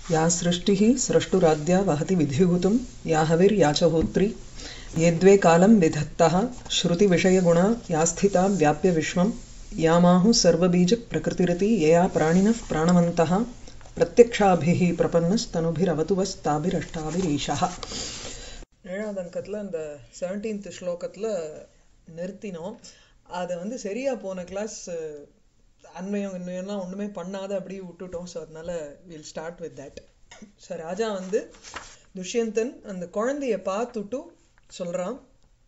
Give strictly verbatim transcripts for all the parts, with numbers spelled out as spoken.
या सृष्टिः स्रष्टुराद्या वहति विधिभूतं या हविर्या च होत्री ये द्वे कालं विधत्तः श्रुतिविषयगुणा या स्थिता व्याप्य विश्वं यामाहुः सर्वबीजप्रकृतिरिति यया प्राणिनः प्राणवन्तः प्रत्यक्षाभिः प्रपन्नस्तनुभिरवतु वस्ताभिरष्टाभिरीशः. ஏழாவது அங்கத்தில் அந்த செவன்டீன்த் ஸ்லோகத்தில் நிறுத்தினோம். அதை வந்து சரியாக போன கிளாஸ் அன்வயம் இன்னும்லாம் ஒன்றுமே பண்ணாத அப்படியே விட்டுட்டோம். ஸோ அதனால will start with that. So ராஜா வந்து துஷ்யந்தன் அந்த குழந்தைய பார்த்துட்டு சொல்கிறான்,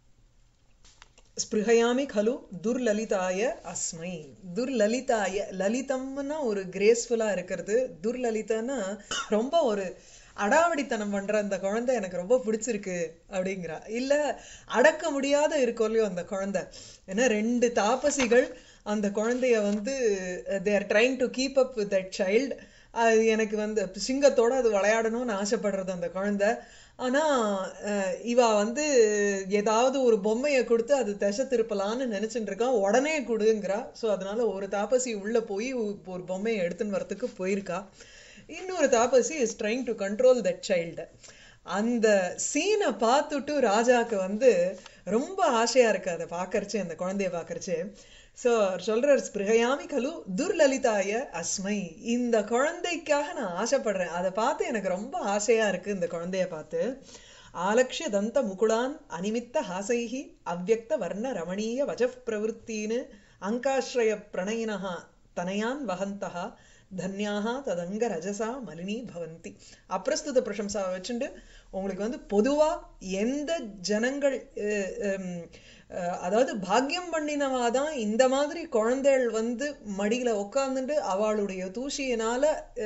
ஸ்பிருஹயாமி கலு துர்லலிதாய அஸ்மை. துர்லலிதாய, லலிதம்னா ஒரு கிரேஸ்ஃபுல்லாக இருக்கிறது, துர்லலிதான்னா ரொம்ப ஒரு அடாவடித்தனம் பண்ற அந்த குழந்தை எனக்கு ரொம்ப பிடிச்சிருக்கு அப்படிங்கிறா. இல்ல அடக்க முடியாத இருக்கோ இல்லையோ அந்த குழந்தை. ஏன்னா ரெண்டு தாபசிகள் அந்த குழந்தைய வந்து they are trying to keep up with that child. அது எனக்கு வந்து சிங்கத்தோட அது விளையாடணும்னு ஆசைப்படுறது அந்த குழந்தை. ஆனா இவ வந்து ஏதாவது ஒரு பொம்மையை கொடுத்து அது திசை திருப்பலான்னு நினைச்சுட்டு இருக்கான். உடனே கொடுங்கிறா. ஸோ அதனால ஒரு தாபசி உள்ள போய் ஒரு பொம்மையை எடுத்துன்னு வரத்துக்கு போயிருக்கா. இன்னொரு தாபசி is trying to control that child. அந்த சீனை பார்த்துட்டு ராஜாவுக்கு வந்து ரொம்ப ஆசையா இருக்கு அதை பார்க்கறச்சு, அந்த குழந்தைய பார்க்கறச்சு. ஸோ சொல்றார், ஸ்பிருஹயாமி கலு துர்லலிதாய அஸ்மை. இந்த குழந்தைக்காக நான் ஆசைப்படுறேன், அதை பார்த்து எனக்கு ரொம்ப ஆசையா இருக்கு இந்த குழந்தைய பார்த்து. ஆலக்ஷ்ய தந்த முகுளான் அனிமித்த ஹாசைஹி அவ்யக்த வர்ண ரமணீய வஜப் பிரவருத்தின்னு அங்காஸ்ரய பிரணயினஹா தனயான் வகந்தஹா தன்யாஹா ததங்க ரஜசா மலினி பவந்தி. அப்பிரஸ்துத பிரசம்சா வச்சுட்டு உங்களுக்கு வந்து பொதுவா எந்த ஜனங்கள் அதாவது பாக்கியம் பண்ணினவாதான் இந்த மாதிரி குழந்தைகள் வந்து மடியில உட்கார்ந்துட்டு அவளுடைய தூசியினால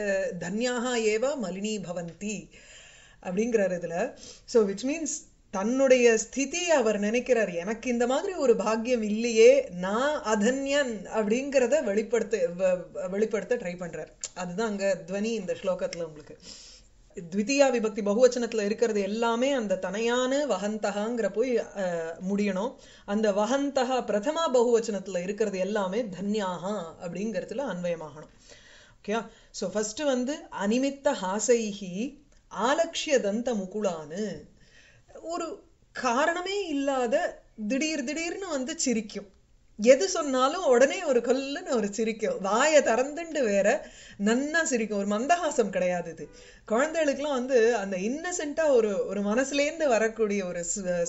தன்யாஹா ஏவ மலினி பவந்தி அப்படிங்கிறார் இதுல. ஸோ விச் மீன்ஸ் தன்னுடைய ஸ்திதி அவர் நினைக்கிறார், எனக்கு இந்த மாதிரி ஒரு பாக்கியம் இல்லையே, நான் அதன்யன் அப்படிங்கிறத வெளிப்படுத்த வெளிப்படுத்த ட்ரை பண்றார். அதுதான் அங்க துவனி இந்த ஸ்லோகத்துல உங்களுக்கு. த்விதியா விபக்தி பகுவச்சனத்துல இருக்கிறது எல்லாமே அந்த தனையான வகந்தகாங்கிற போய் முடியணும். அந்த வகந்தகா பிரதமா பகுவச்சனத்துல இருக்கிறது எல்லாமே தன்யாகா அப்படிங்கிறதுல அன்வயமாகணும். ஓகே. ஸோ ஃபர்ஸ்ட் வந்து அனிமித்த ஹாசைஹி ஆலக்ஷ்ய தந்த முகுளான்னு, ஒரு காரணமே இல்லாத திடீர் திடீர்னு வந்து சிரிக்கும். எது சொன்னாலும் உடனே ஒரு கொல்லுன்னு ஒரு சிரிக்கும், வாயை திறந்துண்டு வேற நன்னா சிரிக்கும். ஒரு மந்தஹாசம் கிடையாது இது. குழந்தைகளுக்குலாம் வந்து அந்த இன்னசென்ட்டா ஒரு ஒரு மனசுலேருந்து வரக்கூடிய ஒரு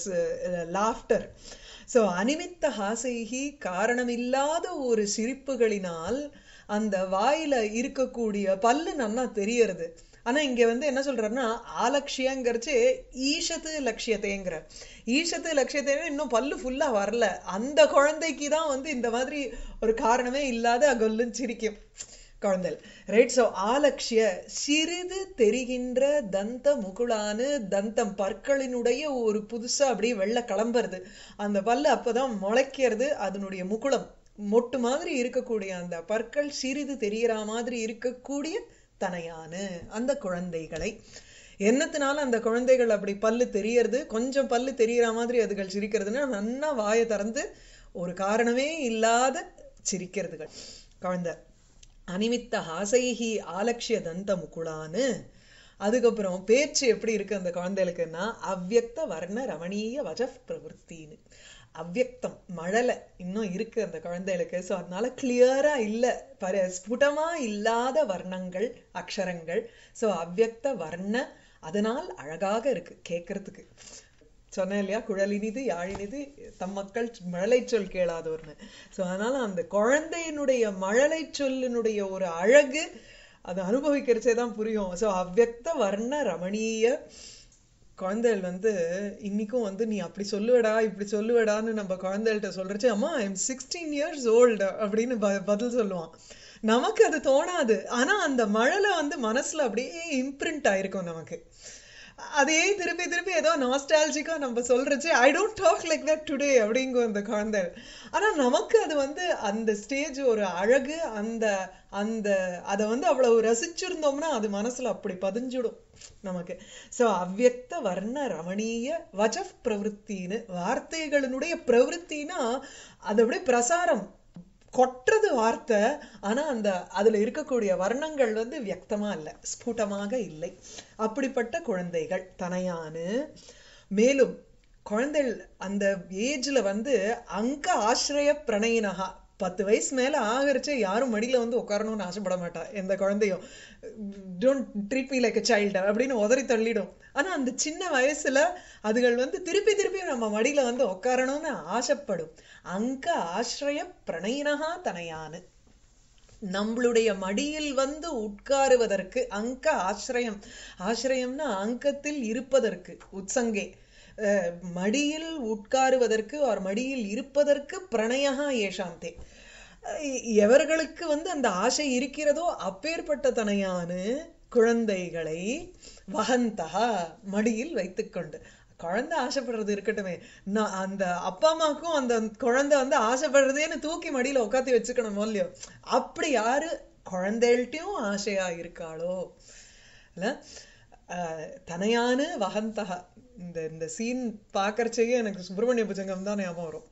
லாஃப்டர். ஸோ அனிமித்த ஹாசைஹி காரணமில்லாத ஒரு சிரிப்புகளினால் அந்த வாயில இருக்கக்கூடிய பல்லு நன்னா தெரியறது. ஆனா இங்க வந்து என்ன சொல்றாருன்னா ஆலக்ஷியங்கிறச்சு ஈஷத்து லட்சியத்தைங்கிற. ஈஷத்து லட்சியத்தைன்னு இன்னும் பல்லு ஃபுல்லா வரல. அந்த குழந்தைக்கு தான் வந்து இந்த மாதிரி ஒரு காரணமே இல்லாத கொல்லுன்னு சிரிக்கும் குழந்தை. ரைட். ஸோ ஆலக்ஷிய சிறிது தெரிகின்ற தந்த முகுளானு, தந்தம் பற்களினுடைய ஒரு புதுசா அப்படியே வெள்ளை கிளம்புறது. அந்த பல்லு அப்பதான் முளைக்கிறது. அதனுடைய முகுளம் மொட்டு மாதிரி இருக்கக்கூடிய அந்த பற்கள் சிறிது தெரியற மாதிரி இருக்கக்கூடிய தனையான அந்த குழந்தைகளை. என்னத்தினால அந்த குழந்தைகள் அப்படி பல்லு தெரியறது, கொஞ்சம் பல்லு தெரியற மாதிரி அதுகள் சிரிக்கிறதுன்னா நன்னா வாயை திறந்து ஒரு காரணமே இல்லாத சிரிக்கிறதுகள் குழந்தை. அனிமித்த ஹாசைஹி ஆலக்ஷ்ய தந்த முகுளான்னு. அதுக்கப்புறம் பேச்சு எப்படி இருக்கு அந்த குழந்தைகளுக்குன்னா அவ்யக்த வர்ண ரமணீய வஜப் பிரவருத்தின்னு. அவ்யக்தம் மழலை இன்னும் இருக்கு அந்த குழந்தைகளுக்கு. ஸோ அதனால கிளியரா இல்லை, பர ஸ்புடமா இல்லாத வர்ணங்கள் அக்ஷரங்கள். ஸோ அவ்யக்த வர்ண, அதனால் அழகாக இருக்கு கேட்கறதுக்கு. சொன்னேன் இல்லையா, குழலினிது யாழினிது தம் மக்கள் மழலை சொல் கேளாதோர்னு. ஸோ அதனால அந்த குழந்தையினுடைய மழலை சொல்லினுடைய ஒரு அழகு அதை அனுபவிக்கிறச்சே தான் புரியும். ஸோ அவ்யக்த வர்ண ரமணீய குழந்தைகள் வந்து இன்னைக்கும் வந்து நீ அப்படி சொல்லுவடா இப்படி சொல்லுவடான்னு நம்ம குழந்தைகள்கிட்ட சொல்றச்சு, அம்மா I am sixteen years old அப்படின்னு ப பதில் சொல்லுவான். நமக்கு அது தோணாது. ஆனா அந்த மழலை வந்து மனசுல அப்படியே இம்ப்ரிண்ட் ஆயிருக்கும் நமக்கு. அதே திருப்பி திருப்பி ஏதோ நாஸ்டாலஜிக்கா நம்ம சொல்றச்சு, I don't talk like that today அப்படிங்கும் அந்த குழந்தை. ஆனா நமக்கு அது வந்து அந்த ஸ்டேஜ் ஒரு அழகு, அந்த அந்த அதை வந்து அவ்வளவு ரசிச்சிருந்தோம்னா அது மனசுல அப்படி பதிஞ்சிடும் நமக்கு. ஸோ அவ்யக்த வர்ண ரமணீய வஜப் பிரவருத்தின்னு, வார்த்தைகளினுடைய பிரவருத்தினா அது அப்படியே பிரசாரம் கொட்டுறது வார்த்தை, ஆனா அந்த அதுல இருக்கக்கூடிய வர்ணங்கள் வந்து வியக்தமா இல்லை, ஸ்புடமாக இல்லை. அப்படிப்பட்ட குழந்தைகள் தனையானு. மேலும் குழந்தைகள் அந்த ஏஜ்ல வந்து அங்க ஆசிரிய பிரணயினகா, பத்து வயசு மேல ஆகரிச்சு யாரும் மடியில வந்து உட்காரணும்னு ஆசைப்பட மாட்டா எந்த குழந்தையும். Don't treat me like a child அப்படின்னு உதறி தள்ளிடும். ஆனா அந்த சின்ன வயசுல அதுகள் வந்து திருப்பி திருப்பி நம்ம மடியில வந்து உட்காரணும்னு ஆசைப்படும். அங்க ஆசிரிய பிரணயினகா தனையானு, நம்மளுடைய மடியில் வந்து உட்காருவதற்கு. அங்க ஆசிரியம், ஆசிரியம்னா அங்கத்தில் இருப்பதற்கு, உத்சங்கே மடியில் உட்காருவதற்கு ஒரு மடியில் இருப்பதற்கு பிரணயகா ஏஷாந்தே, எவர்களுக்கு வந்து அந்த ஆசை இருக்கிறதோ அப்பேற்பட்ட தனையானு குழந்தைகளை வகந்தகா மடியில் வைத்துக்கொண்டு. குழந்தை ஆசைப்படுறது இருக்கட்டுமே, நான் அந்த அப்பா அம்மாவுக்கும் அந்த குழந்தை வந்து ஆசைப்படுறதேன்னு தூக்கி மடியில உட்காத்தி வச்சுக்கணும் இல்லையோ, அப்படி யாரு குழந்தைகள்ட்டையும் ஆசையா இருக்காளோ இல்ல. தனையானு வகந்தகா, இந்த இந்த சீன் பார்க்கறச்சேயே எனக்கு சுப்பிரமணிய புஜங்கம் தான் ஞாபகம் வரும்.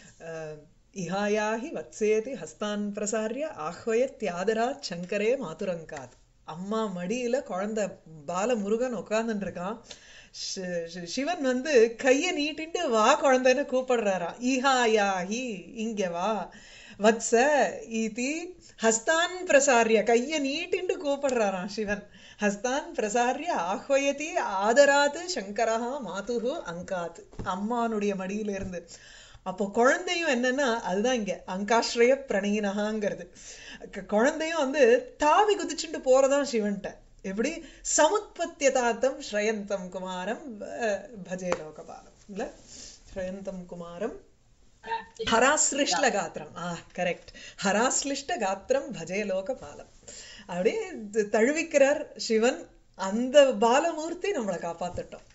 இஹாயாஹி வத்சேதி ஹஸ்தான் பிரசாரிய ஆஹ்வயத்யாதரா சங்கரே மாதுரங்காத். அம்மா மடியில குழந்தை பால முருகன் உட்கார்ந்துட்டு இருக்கான். சிவன் வந்து கைய நீட்டிட்டு வா குழந்தைன்னு கூப்பிடுறாரா. ஈஹாயாஹி இங்க வா, வத்ச ஈதி ஹஸ்தான் பிரசாரிய கைய நீட்டிண்டு கூப்பிடுறாராம் சிவன். ஹஸ்தான் பிரசாரிய ஆஹ்வயதி ஆதராது சங்கரஹா மாதுஹு அங்காத், அம்மானுடைய மடியில இருந்து. அப்போ குழந்தையும் என்னன்னா அதுதான் இங்க அங்காஸ்ரய பிரணயினகாங்கிறது. குழந்தையும் வந்து தாவி குதிச்சுட்டு போறதான் சிவன்ட்ட. எப்படி சமுத்பத்தியதாத்தம் ஸ்ரயந்தம் குமாரம் பஜே லோகபாலம் இல்ல, ஸ்ரயந்தம் குமாரம் ஹராஸ்லிஷ்ட காத்திரம். ஆ கரெக்ட், ஹராஸ்லிஷ்ட காத்திரம் பஜே லோகபாலம். அப்படியே தழுவிக்கிறார் சிவன். அந்த பாலமூர்த்தி நம்மளை காப்பாத்திட்டோம்.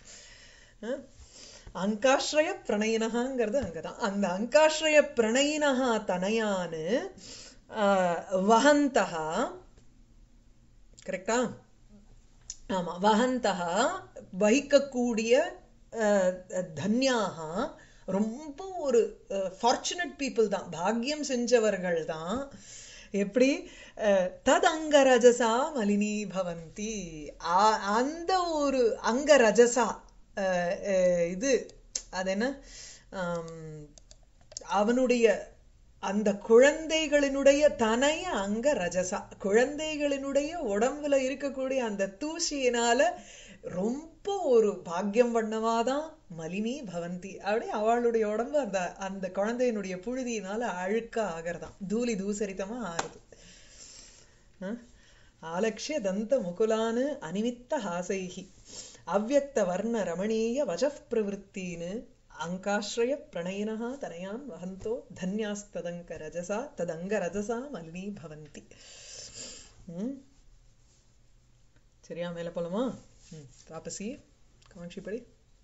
அங்காஸ்ரய பிரணயினகாங்கிறது அங்கதான். அந்த அங்காஸ்ரய பிரணயினகா தனையானு வஹந்தகா, கரெக்டா? ஆமா, வஹந்தகா வகிக்கக்கூடிய தன்யாகா, ரொம்ப ஒரு ஃபார்ச்சுனேட் பீப்புள் தான், பாக்கியம் செஞ்சவர்கள் தான். எப்படி தத் அங்க ரஜசா மலினி பவந்தி, அந்த ஒரு அங்க ரஜசா இது அது என்ன அவனுடைய அந்த குழந்தைகளினுடைய தனைய அங்க ரஜசா, குழந்தைகளினுடைய உடம்புல இருக்கக்கூடிய அந்த தூசியினால ரொம்ப ஒரு பாக்கியம் பண்ணவாதான் மலினி பவந்தி. அப்படியே அவளுடைய உடம்பு அந்த அந்த குழந்தையினுடைய புழுதியினால அழுக்கா ஆகிறதாம், தூளி தூசரித்தமா ஆறுது. ஆலக்ஷ்ய தந்த முகுலானு அனிமித்த ஹாசைஹி அவ்யக்த வர்ண ரமணீய வசப் பிரவருத்தீனு அங்காஸ்ரய பிரணயினஹா தனயான் வஹந்தோ தன்யாஸ்ததங்க ரஜசா ததங்க ரஜசா மலினி பவந்தி. சரியா, மேல போலாமா? தாபசி காஞ்சி படி.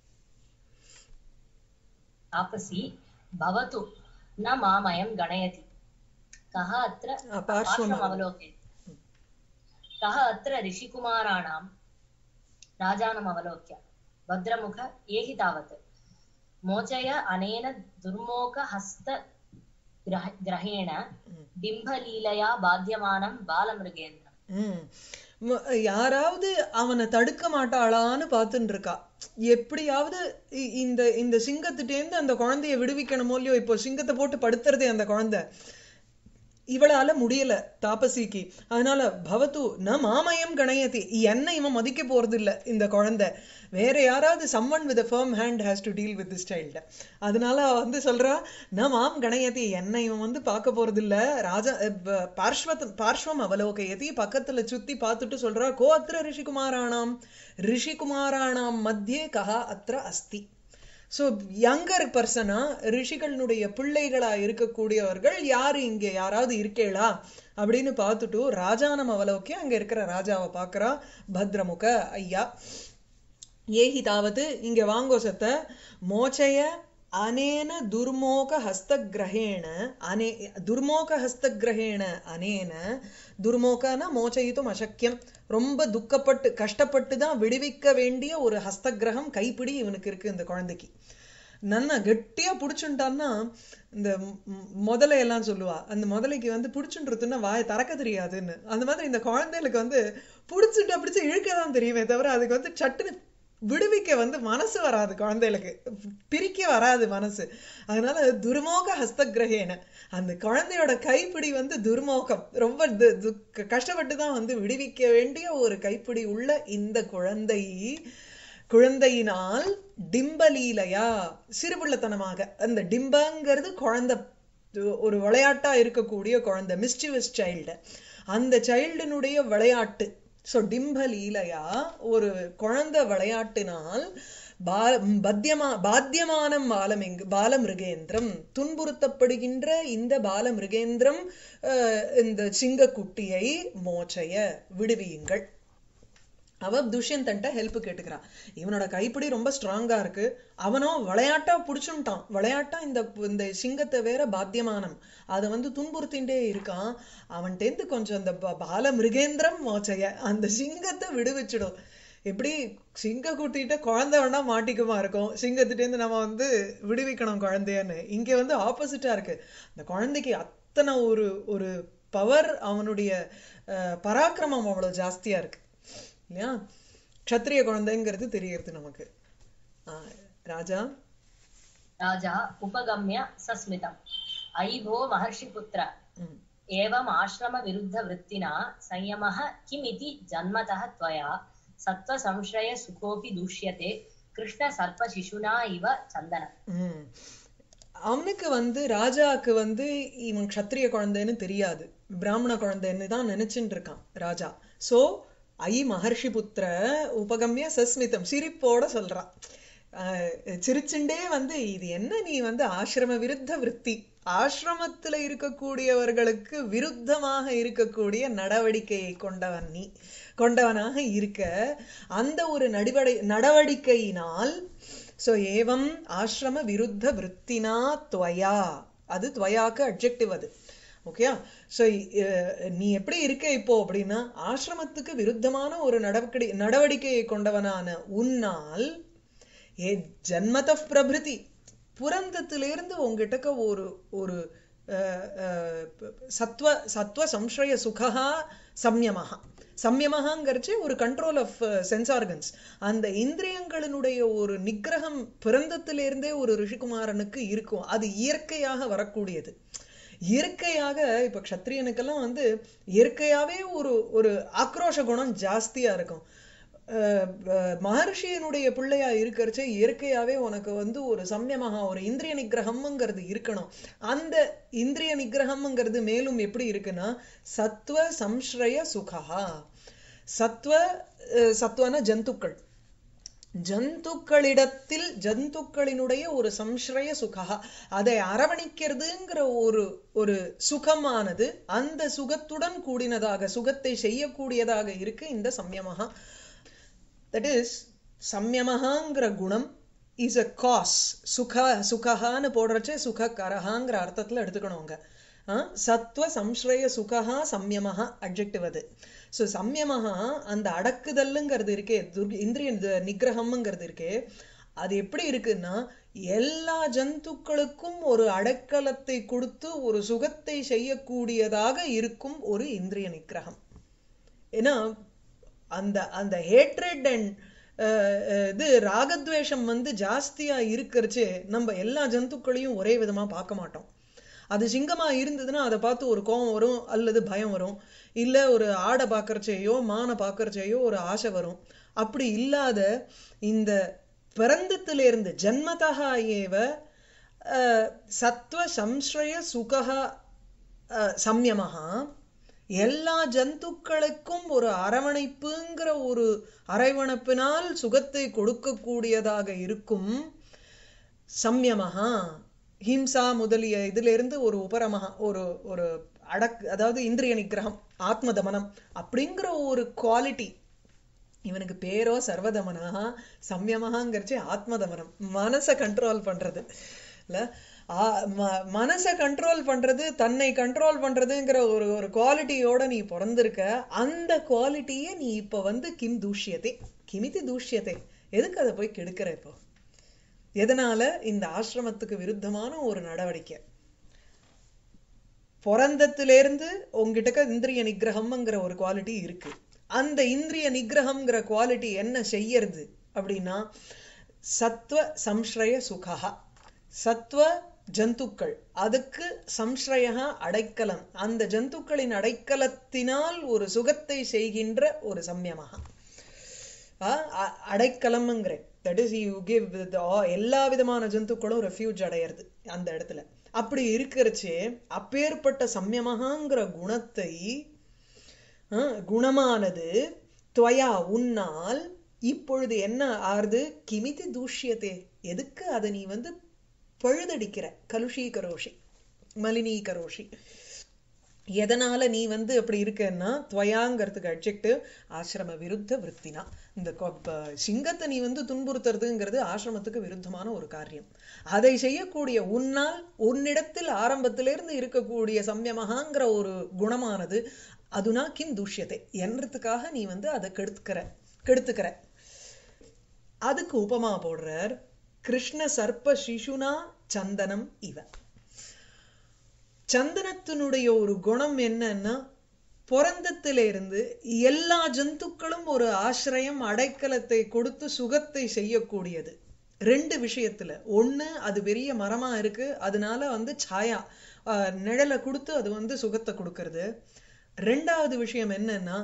தாபசி பவது ந மாமயம் கணயதி கஹ அத்ர பார்ஷ்வம் அவலோகே கஹ அத்ர ரிஷிகுமாராணாம் ராஜானம் அவலோக்ய भद्रमुख एहि तावत् मोचय अनेन दुर्मोक हस्त ग्रहेण बिंबलीलया बाध्यमानं बालमृगेन्द्रम्. யாராவது அவனை தடுக்க மாட்டாளான்னு பார்த்துட்டு இருக்கா. எப்படியாவது இந்த இந்த சிங்கத்திட்டேந்து அந்த குழந்தைய விடுவிக்கணுமோ இல்லையோ. இப்போ சிங்கத்தை போட்டு படுத்துறதே அந்த குழந்தை, இவளால முடியல தாபசிக்கு. அதனால பவத்து ந மாமயம் கணயதி, என்ன இவன் மதிக்க போறது இல்ல இந்த குழந்தை, வேற யாராவது someone with a firm hand has to deal with this child. அதனால வந்து சொல்றா ந மாம் கணயதி, என்ன இவன் வந்து பார்க்க போறது இல்ல. ராஜா பார்ஷ்வத் பார்ஷ்வம் அவலோகயதி, பக்கத்துல சுத்தி பார்த்துட்டு சொல்றா கோ அத்திர ரிஷிகுமாராணாம் ரிஷிகுமாராணாம் மத்தியே கஹா அத்திர அஸ்தி. ஸோ யங்கர் பர்சனா ரிஷிகளுடைய பிள்ளைகளா இருக்கக்கூடியவர்கள் யாரு இங்க யாராவது இருக்கேளா அப்படின்னு பார்த்துட்டு ராஜானம் அவலோக்கிய அங்க இருக்கிற ராஜாவை பார்க்கறா. பத்ரமுக ஐயா ஏஹி தாவது இங்க வாங்கோ சத்த மோச்சய அனேன துர்மோக ஹஸ்தகிரஹேண அனே துர்மோக ஹஸ்தகிரஹேண அனேன துர்மோகனா மோச்சயித்தும் அசக்கியம், ரொம்ப துக்கப்பட்டு கஷ்டப்பட்டு தான் விடுவிக்க வேண்டிய ஒரு ஹஸ்தகிரகம் கைப்பிடி இவனுக்கு இருக்கு இந்த குழந்தைக்கு. நன்னா கெட்டியா புடிச்சுட்டான்னா இந்த முதலை எல்லாம் சொல்லுவா அந்த முதலைக்கு வந்து புடிச்சுன்றதுன்னா வாயை திறக்க தெரியாதுன்னு அந்த மாதிரி இந்த குழந்தைகளுக்கு வந்து புடிச்சுட்டு பிடிச்சு இழுக்கதான் தெரியுமே தவிர அதுக்கு வந்து சட்டுன்னு விடுவிக்க வந்து மனசு வராது குழந்தைகளுக்கு பிரிக்க வராது மனசு அதனால துர்மோக ஹஸ்தகிரகேன அந்த குழந்தையோட கைப்பிடி வந்து துர்மோகம் ரொம்ப கஷ்டப்பட்டு தான் வந்து விடுவிக்க வேண்டிய ஒரு கைப்பிடி உள்ள இந்த குழந்தை குழந்தையினால் டிம்பலீலையா சிறுபிள்ளத்தனமாக அந்த டிம்பங்கிறது குழந்தை ஒரு விளையாட்டா இருக்கக்கூடிய குழந்தை மிஸ்டிவஸ் சைல்டு அந்த சைல்டினுடைய விளையாட்டு சோ டிம்பலீலையா ஒரு குழந்தை விளையாட்டினால் பத்தியமா பாத்தியமானம் பாலமிங்கு பாலமிருகேந்திரம் துன்புறுத்தப்படுகின்ற இந்த பாலமிருகேந்திரம் இந்த சிங்கக்குட்டியை மோச்சைய விடுவியுங்கள் அவ துஷ்யந்தன்ட்ட ஹெல்ப் கேட்டுக்கிறான் இவனோட கைப்பிடி ரொம்ப ஸ்ட்ராங்கா இருக்கு அவனும் விளையாட்டா புடிச்சுட்டான் விளையாட்டா இந்த இந்த சிங்கத்தை வேற பாத்தியமானம் அதை வந்து துன்புறுத்தின்றே இருக்கான் அவன்கிட்ட கொஞ்சம் அந்த பால மிருகேந்திரம் மோச்சைய அந்த சிங்கத்தை விடுவிச்சிடும் எப்படி சிங்க கூட்டிட்ட குழந்தை வேணா மாட்டிக்குமா இருக்கும் சிங்கத்திட்டேருந்து நம்ம வந்து விடுவிக்கணும் குழந்தையன்னு இங்க வந்து ஆப்போசிட்டா இருக்கு அந்த குழந்தைக்கு அத்தனை ஒரு ஒரு பவர் அவனுடைய பராக்கிரமம் அவ்வளவு ஜாஸ்தியா இருக்கு இல்லையா க்ஷத்ரிய குழந்தைங்கிறது தெரியுது நமக்கு ராஜா ராஜா உபகம்ய சஸ்மிதம் ஐபோ மஹர்ஷி புத்திர ஏவம் ஆசிரம விருத்த விருத்தினா சம்யமः கிமிதி ஜன்மதः त्वया சத்வ சம்ஸ்ரய சுகோபி துஷ்யதே கிருஷ்ண சர்ப்ப சிசுனா இவ சந்தன அவனுக்கு வந்து ராஜாக்கு வந்து இவன் க்ஷத்ரிய குழந்தைன்னு தெரியாது பிராமண குழந்தைன்னு தான் நினைச்சுட்டு இருக்கான் ராஜா சோ ஐ மகர்ஷி புத்திர உபகம்ய சஸ்மிதம் சிரிப்போட சொல்றான் சிரிச்சுண்டே வந்து இது என்ன நீ வந்து ஆசிரம விருத்த விருத்தி ஆசிரமத்துல இருக்கக்கூடியவர்களுக்கு விருத்தமாக இருக்கக்கூடிய நடவடிக்கையை கொண்டவன் நீ கொண்டவனாக இருக்க அந்த ஒரு நடிவடை நடவடிக்கையினால் சோ ஏவம் ஆசிரம விருத்த விருத்தினா துவயா அது துவயாக்கு அட்ஜெக்டிவ் அது ஓகே சோ நீ எப்படி இருக்க இப்போ அப்படின்னா ஆசிரமத்துக்கு விருத்தமான ஒரு நடவடிக்கை நடவடிக்கையை கொண்டவனான உன்னால் ஏ ஜன்மத பிரபிருதி புரந்தத்திலிருந்து உங்ககிட்ட ஒரு ஒரு சத்வ சத்வ சம்ஸ்ரய சுகா சம்யமஹா சம்யமஹாங்கிறச்சு ஒரு கண்ட்ரோல் ஆஃப் சென்ஸ் ஆர்கன்ஸ் அந்த இந்திரியங்களினுடைய ஒரு நிகிரகம் பிறந்தத்திலிருந்தே ஒரு ரிஷிகுமாரனுக்கு இருக்கும் அது இயற்கையாக வரக்கூடியது இயற்கையாக இப்ப க்ஷத்ரியனுக்கெல்லாம் வந்து இயற்கையாவே ஒரு ஒரு ஆக்ரோஷ குணம் ஜாஸ்தியா இருக்கும் மகர்ஷியனுடைய பிள்ளையா இருக்கிறச்சே இயற்கையாவே உனக்கு வந்து ஒரு சம்யமகா ஒரு இந்திரிய நிகிரகம்ங்கிறது இருக்கணும் அந்த இந்திரிய நிகிரகம்ங்கிறது மேலும் எப்படி இருக்குன்னா சத்வ சம்ஸ்ரய சுகா சத்வ சத்வன ஜந்துக்கள் ஜந்துக்களிடத்தில் ஜந்துக்களினுடைய ஒரு சம்ஸ்ரய சுகா அதை அரவணிக்கிறதுங்கிற ஒரு ஒரு சுகமானது அந்த சுகத்துடன் கூடினதாக சுகத்தை செய்யக்கூடியதாக இருக்கு இந்த சம்யமகா தட் இஸ் சம்யமஹாங்கிற குணம் இஸ் அ காஸ் சுக சுகஹான்னு போடுறச்சே சுககரஹாங்கிற அர்த்தத்துல எடுத்துக்கணுங்க சத்வ சம்ஸ்ரய சுகஹா சம்யமஹா அட்ஜெக்டிவ் அது ஸோ சம்யமஹா அந்த அடக்குதல்லுங்கிறது இருக்கே இந்திரிய நிகிரகம்ங்கிறது இருக்கே அது எப்படி இருக்குன்னா எல்லா ஜந்துக்களுக்கும் ஒரு அடக்கலத்தை கொடுத்து ஒரு சுகத்தை செய்யக்கூடியதாக இருக்கும் ஒரு இந்திரிய நிகிரகம் ஏன்னா அந்த அந்த ஹேட்ரட் அண்ட் இது ராகத்வேஷம் வந்து ஜாஸ்தியா இருக்கிறச்சே நம்ம எல்லா ஜந்துக்களையும் ஒரே விதமா பார்க்க மாட்டோம் அது சிங்கமா இருந்ததுன்னா அதை பார்த்து ஒரு கோபம் வரும் அல்லது பயம் வரும் இல்ல ஒரு ஆடை பார்க்கறச்சேயோ மானை பார்க்கறச்சேயோ ஒரு ஆசை வரும் அப்படி இல்லாத இந்த பிறந்தத்திலிருந்து ஜன்மதா ஏவ சத்வ சம்ஸ்ரய சுகா சம்யமஹா எல்லா ஜந்துக்களுக்கும் ஒரு அரவணைப்புங்கிற ஒரு அரவணைப்பினால் சுகத்தை கொடுக்கக்கூடியதாக இருக்கும் சம்யமஹா ஹிம்சா முதலிய இதுல இருந்து ஒரு உபரமஹா ஒரு ஒரு அடக் அதாவது இந்திரிய நிகிரகம் ஆத்ம தமனம் அப்படிங்கிற ஒரு குவாலிட்டி இவனுக்கு பேரோ சர்வதமனா சம்யமஹாங்கிறச்சு ஆத்ம தமனம் மனசை கண்ட்ரோல் பண்றது இல்ல மனசை கண்ட்ரோல் பண்றது தன்னை கண்ட்ரோல் பண்றதுங்கிற ஒரு ஒரு குவாலிட்டியோட நீ பிறந்திருக்க அந்த குவாலிட்டியை நீ இப்ப வந்து கிம் தூஷ்யத்தை கிமிதி தூஷ்யத்தை எதுக்கு அதை போய் கெடுக்கிற இப்போ எதனால? இந்த ஆசிரமத்துக்கு விருத்தமான ஒரு நடவடிக்கை. பிறந்தத்திலிருந்து உங்ககிட்ட இந்திரிய நிகிரகம்ங்கிற ஒரு குவாலிட்டி இருக்கு. அந்த இந்திரிய நிகிரகம்ங்கிற குவாலிட்டி என்ன செய்யறது அப்படின்னா, சத்வ சம்ஸ்ரய சுகா, சத்வ ஜந்துக்கள், அதுக்கு சம்ஸ்ரய அடைக்கலம், அந்த ஜந்துக்களின் அடைக்கலத்தினால் ஒரு சுகத்தை செய்கின்ற ஒரு சம்யமகா. அடைக்கலம்ங்கிறேன், தட் இஸ் யூ கிவ் எல்லா விதமான ஜந்துக்களும் ரெஃப்யூஜ் அடையிறது அந்த இடத்துல. அப்படி இருக்கிறச்சே அப்பேற்பட்ட சம்யமகாங்கிற குணத்தை, குணமானது துவயா உன்னால் இப்பொழுது என்ன ஆறுது? கிமிதி தூஷ்யத்தே, எதுக்கு அதை நீ வந்து பழுதடிக்கிற? கலுஷீகரோஷி மலினீகரோஷி, எதனால நீ வந்து அப்படி இருக்கன்னா, துவயாங்கிறதுக்கு அட்ஜெக்டிவ் ஆசிரம விருத்த விற்த்தினா. இந்த சிங்கத்தை நீ வந்து துன்புறுத்துறதுங்கிறது ஆசிரமத்துக்கு விருத்தமான ஒரு காரியம். அதை செய்யக்கூடிய உன்னால், உன்னிடத்தில் ஆரம்பத்திலிருந்து இருக்கக்கூடிய சம்யமகாங்கிற ஒரு குணமானது அதுனா கிம் தூஷ்யத்தை என்றதுக்காக நீ வந்து அதை கெடுத்துக்கிற கெடுத்துக்கிற அதுக்கு உபமா போடுறார். கிருஷ்ண சர்ப்ப சிசுனா சந்தனம் இவ. சந்தனத்தினுடைய ஒரு குணம் என்னன்னா, பிறந்தத்திலிருந்து எல்லா ஜந்துக்களும் ஒரு ஆசிரியம் அடைக்கலத்தை கொடுத்து சுகத்தை செய்யக்கூடியது. ரெண்டு விஷயத்துல, ஒண்ணு அது பெரிய மரமா இருக்கு, அதனால வந்து சாயா நிழலை கொடுத்து அது வந்து சுகத்தை கொடுக்கறது. ரெண்டாவது விஷயம் என்னன்னா,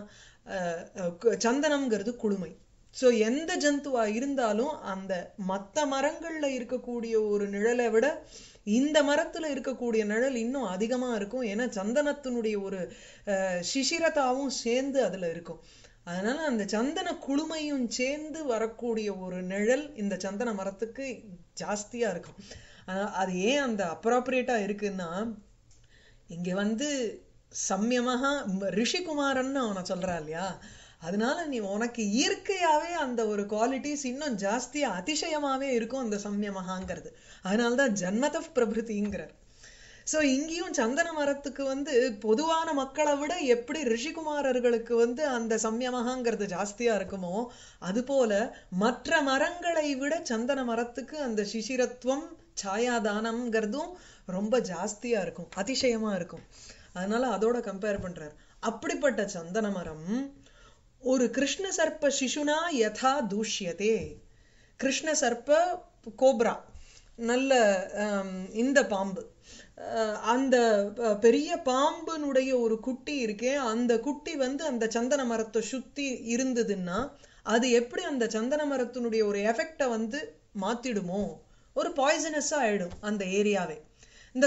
சந்தனம்ங்கிறது குளுமை. ஸோ எந்த ஜந்துவா இருந்தாலும் அந்த மற்ற மரங்கள்ல இருக்கக்கூடிய ஒரு நிழலை விட இந்த மரத்துல இருக்கக்கூடிய நிழல் இன்னும் அதிகமா இருக்கும். ஏன்னா சந்தனத்தினுடைய ஒரு சிசிரதாவும் சேர்ந்து அதுல இருக்கும். அதனால அந்த சந்தன குளுமையும் சேர்ந்து வரக்கூடிய ஒரு நிழல் இந்த சந்தன மரத்துக்கு ஜாஸ்தியா இருக்கும். அது ஏன் அந்த அப்ராப்ரியேட்டா இருக்குன்னா, இங்க வந்து சம்யமாக ரிஷிகுமாரன்னு அவனை சொல்றா இல்லையா, அதனால நீ உனக்கு இயற்கையாவே அந்த ஒரு குவாலிட்டிஸ் இன்னும் ஜாஸ்தியா அதிசயமாவே இருக்கும் அந்த சம்யமகாங்கிறது. அதனால்தான் ஜன்மத பிரபிருதிங்கிறார். சோ இங்கேயும் சந்தன மரத்துக்கு வந்து பொதுவான மக்களை விட எப்படி ரிஷிகுமாரர்களுக்கு வந்து அந்த சம்யமகாங்கிறது ஜாஸ்தியா இருக்குமோ, அது போல மற்ற மரங்களை விட சந்தன மரத்துக்கு அந்த சிசிரத்துவம் சாயாதானம்ங்கிறதும் ரொம்ப ஜாஸ்தியா இருக்கும், அதிசயமா இருக்கும். அதனால அதோட கம்பேர் பண்றார். அப்படிப்பட்ட சந்தன மரம் ஒரு கிருஷ்ண சர்ப்ப சிசுனா யதா தூஷ்யதே. கிருஷ்ண சர்ப்ப கோப்ரா, நல்ல இந்த பாம்பு, அந்த பெரிய பாம்புனுடைய ஒரு குட்டி இருக்கே, அந்த குட்டி வந்து அந்த சந்தன மரத்தை சுத்தி இருந்ததுன்னா அது எப்படி அந்த சந்தன மரத்தினுடைய ஒரு எஃபெக்டை வந்து மாத்திடுமோ, ஒரு பாய்சனஸா ஆயிடும் அந்த ஏரியாவே. இந்த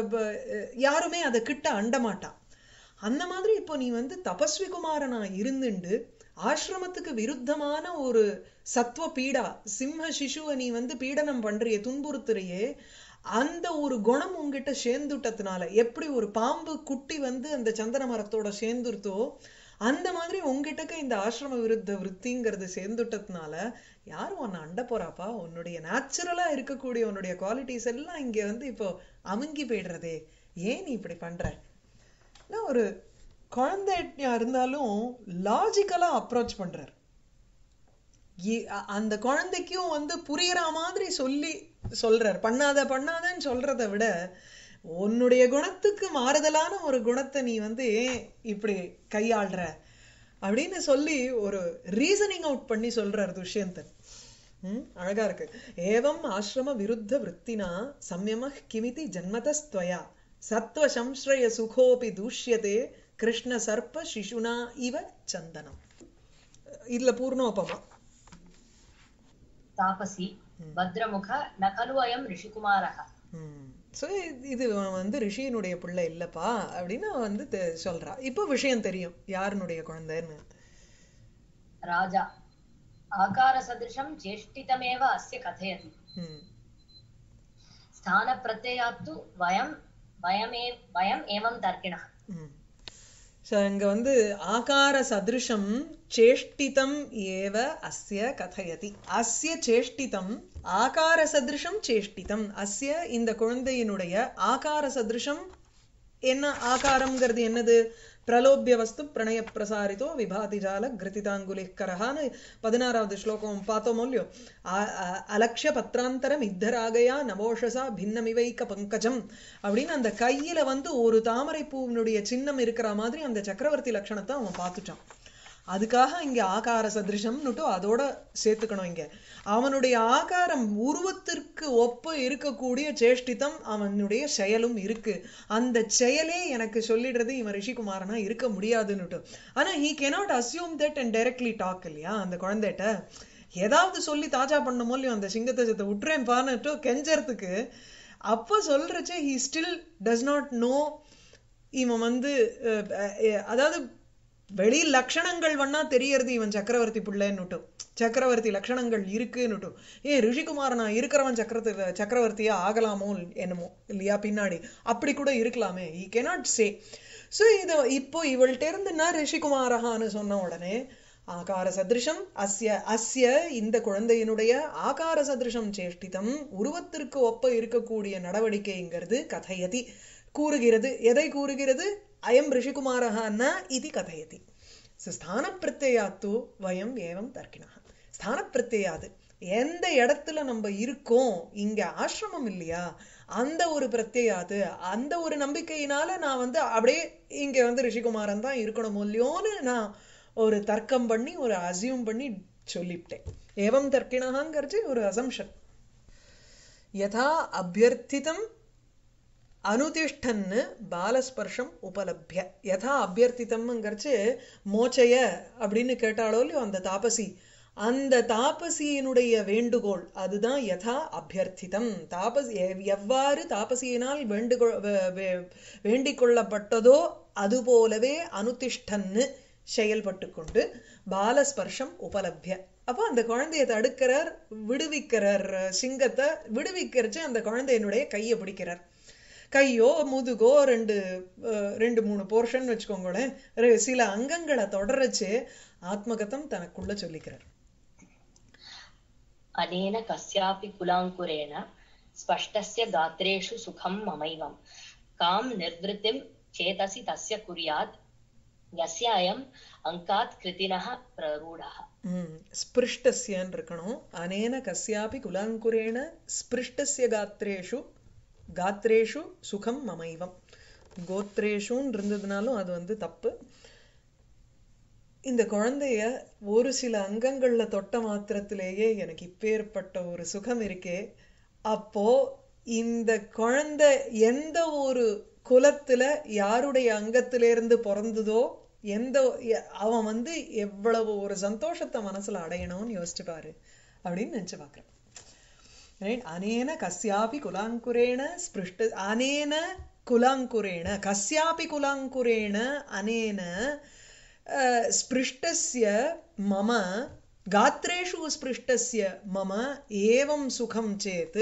யாருமே அதை கிட்ட அண்டமாட்டா. அந்த மாதிரி இப்போ நீ வந்து தபஸ்வி குமாரனா இருந்துண்டு ஆசிரமத்துக்கு விருத்தமான ஒரு சத்வ பீடா, சிம்ம சிசுவை நீ வந்து பீடனம் பண்றியே, துன்புறுத்துறியே, அந்த ஒரு குணம் உங்ககிட்ட சேர்ந்துட்டதுனால, எப்படி ஒரு பாம்பு குட்டி வந்து அந்த சந்தன மரத்தோட சேர்ந்துருத்தோ அந்த மாதிரி உங்ககிட்டக்க இந்த ஆசிரம விருத்த விற்த்திங்கிறது சேர்ந்துட்டதுனால யாரும் உன்னை அண்ட போறாப்பா. உன்னுடைய நேச்சுரலா இருக்கக்கூடிய உன்னுடைய குவாலிட்டிஸ் எல்லாம் இங்க வந்து இப்போ அமுங்கி போயிடுறதே, ஏன் நீ இப்படி பண்ற? ஒரு குழந்தையா இருந்தாலும் லாஜிக்கலா அப்ரோச் பண்றார். அந்த குழந்தைக்கும் வந்து புரியுற மாதிரி சொல்லி சொல்றார். பண்ணாத பண்ணாதன்னு சொல்றதை விட உன்னுடைய குணத்துக்கு மாறுதலான ஒரு குணத்தை நீ வந்து ஏன் இப்படி கையாள்ற அப்படின்னு சொல்லி ஒரு ரீசனிங் அவுட் பண்ணி சொல்றார் துஷ்யந்தன். உம் அழகா இருக்கு. ஏவம் ஆசிரம விருத்த விற்த்தினா சம்யம கிமிதி ஜன்மதஸ்த்வயா சத்வ சம்ஸ்ரய சுகோபி தூஷ்யதே கிருஷ்ண சர்ப்ப சிசுனா இவ சந்தனம். இதுல பூர்ணோபமா. தாபசி பத்ரமுக நகலு அயம் ரிஷிகுமாரஹ. சோ இது வந்து ரிஷியினுடைய பிள்ளை இல்லப்பா அப்படின்னு வந்து சொல்றா. இப்போ விஷயம் தெரியும் யாருனுடைய குழந்தைன்னு. ராஜா ஆகார சதிருஷம் ஜேஷ்டிதமேவ அஸ்ய கதயதி. ஸ்தான பிரத்யயாத்து வயம் வயமே வயம் ஏவம் தர்க்கிணः. இங்க வந்து ஆகார சதிருஷம் சேஷ்டிதம் ஏவ அஸ்ய கதயதி. அஸ்ய சேஷ்டிதம் ஆகார சதிருஷம் சேஷ்டிதம். அஸ்ய இந்த குழந்தையினுடைய ஆகார சதிருஷம் என்ன? ஆகாரம்ங்கிறது என்னது? பிரலோபிய வஸ்து பிரணய பிரசாரிதோ விபாதி ஜால கிருதிதாங்குலிக்கரஹான்னு பதினாறாவது ஸ்லோகம் பார்த்தோமோ இல்லையோ அலக்ஷ்ய பத்ராந்தரம் இத்தராகையா நவோஷசா பின்னமிவைக்க பங்கஜம் அப்படின்னு அந்த கையில வந்து ஒரு தாமரை பூவினுடைய சின்னம் இருக்கிற மாதிரி அந்த சக்கரவர்த்தி லட்சணத்தை அவன் பார்த்துட்டான். அதுக்காக இங்க ஆகார சதிருஷம்னுட்டு அதோட சேர்த்துக்கணும். இங்க அவனுடைய ஆகாரம் உருவத்திற்கு ஒப்பு இருக்கக்கூடிய சேஷ்டிதம் அவனுடைய செயலும் இருக்கு. அந்த செயலே எனக்கு சொல்லிடுறது இவன் ரிஷிகுமாரனா இருக்க முடியாதுன்னுட்டு. ஆனா he cannot assume that and directly talk இல்லையா அந்த குழந்தைகிட்ட. ஏதாவது சொல்லி தாஜா பண்ணுமோ இல்லையோ அந்த சிங்கத்தை சத்த விட்டுறேன் பான்னுட்டு கெஞ்சறதுக்கு அப்ப சொல்றச்சே he still does not know. இவன் வந்து அதாவது வெளி லட்சணங்கள் வண்ணா தெரியறது இவன் சக்கரவர்த்தி பிள்ளைன்னுட்டும், சக்கரவர்த்தி லட்சணங்கள் இருக்குன்னுட்டும். ஏன் ரிஷிகுமாரனா இருக்கிறவன் சக்கரத்து சக்கரவர்த்தியா ஆகலாமோ என்னமோ இல்லையா, பின்னாடி அப்படி கூட இருக்கலாமே. he cannot say. ஸோ இதை இப்போ இவள்கிட்ட இருந்து நான் ரிஷிகுமாரஹான்னு சொன்ன உடனே ஆகார சதிருஷம் அஸ்ய அஸ்ய இந்த குழந்தையினுடைய ஆகார சதிருஷம் சேஷ்டிதம் உருவத்திற்கு ஒப்ப இருக்கக்கூடிய நடவடிக்கைங்கிறது கதையதி கூறுகிறது. எதை கூறுகிறது? அயம் ரிஷிகுமாரஹான இது கதையதி. ஸ்தான பிரத்யாத்து வயம் ஏவம் தர்க்கிணா. ஸ்தான பிரத்யாது எந்த இடத்துல நம்ம இருக்கோம், இங்க ஆசிரமம் இல்லையா, அந்த ஒரு பிரத்யாது அந்த ஒரு நம்பிக்கையினால நான் வந்து அப்படியே இங்க வந்து ரிஷிகுமாரன் தான் இருக்கணும் இல்லையோன்னு நான் ஒரு தர்க்கம் பண்ணி ஒரு அசியூம் பண்ணி சொல்லிவிட்டேன். ஏவம் தர்க்கிணாங்கிறது ஒரு அசம்ஷன். யதா அபியர்த்திதம் அனுதிஷ்டன்னு பாலஸ்பர்ஷம் உபலப்ய. யதா அபியர்த்திதம்ங்கிறச்சு மோச்சைய அப்படின்னு கேட்டாலோ இல்லையோ அந்த தாபசி, அந்த தாபசியினுடைய வேண்டுகோள் அதுதான் யதா அபியர்த்திதம். தாபசி எவ்வாறு தாபசியினால் வேண்டுகொள் வேண்டிக் கொள்ளப்பட்டதோ அதுபோலவே அனுதிஷ்டன்னு செயல்பட்டு கொண்டு பாலஸ்பர்ஷம் உபலப்ய. அப்போ அந்த குழந்தைய தடுக்கிறார், விடுவிக்கிறார். சிங்கத்தை விடுவிக்கிறச்சு அந்த குழந்தையினுடைய கையை பிடிக்கிறார். கையோ முதுகோ ரெண்டு ரெண்டு மூணு போர்ஷன் வச்சுக்கோங்களேன், சில அங்கங்களை தொடரச்சு ஆத்மகதம் தனக்குள்ள சொல்லிக்கிறார். அனேன கஸ்யாபி குலாங்குரேன ஸ்பஷ்டஸ்ய காத்ரேஷு சுகம் மமைவம் காம் நிர்விருத்திம் சேதசி தஸ்ய குர்யாத் யஸ்ய அயம் அங்காத் கிருதினஹ பிரரூடஹ. ஸ்பிருஷ்டஸ்யன்னு இருக்கணும். அனேன கஸ்யாபி குலாங்குரேன ஸ்பிருஷ்டஸ்ய காத்ரேஷு காத்ரேஷு சுகம் மமைவம். கோத்ரேஷுன்னு இருந்ததுனாலும் அது வந்து தப்பு. இந்த குழந்தைய ஒரு சில அங்கங்கள்ல தொட்ட மாத்திரத்திலேயே எனக்கு இப்பேற்பட்ட ஒரு சுகம் இருக்கே. அப்போ இந்த குழந்தை எந்த ஒரு குலத்துல யாருடைய அங்கத்திலிருந்து பிறந்ததோ எந்த அவன் வந்து எவ்வளவு ஒரு சந்தோஷத்தை மனசுல அடையணும்னு யோசிச்சு பாரு அப்படின்னு நினைச்சு பாக்குறேன். அனேன கஸ்யாபி குலாங்குரேண ஸ்பிருஷ்ட அனேன குலாங்குரேண கஸ்யாபி குலாங்குரேண அனேன ஸ்பிருஷ்டஸ்ய மம காத்ரேஷு ஸ்பிருஷ்டஸ்ய மம ஏவம் சுகம் சேத்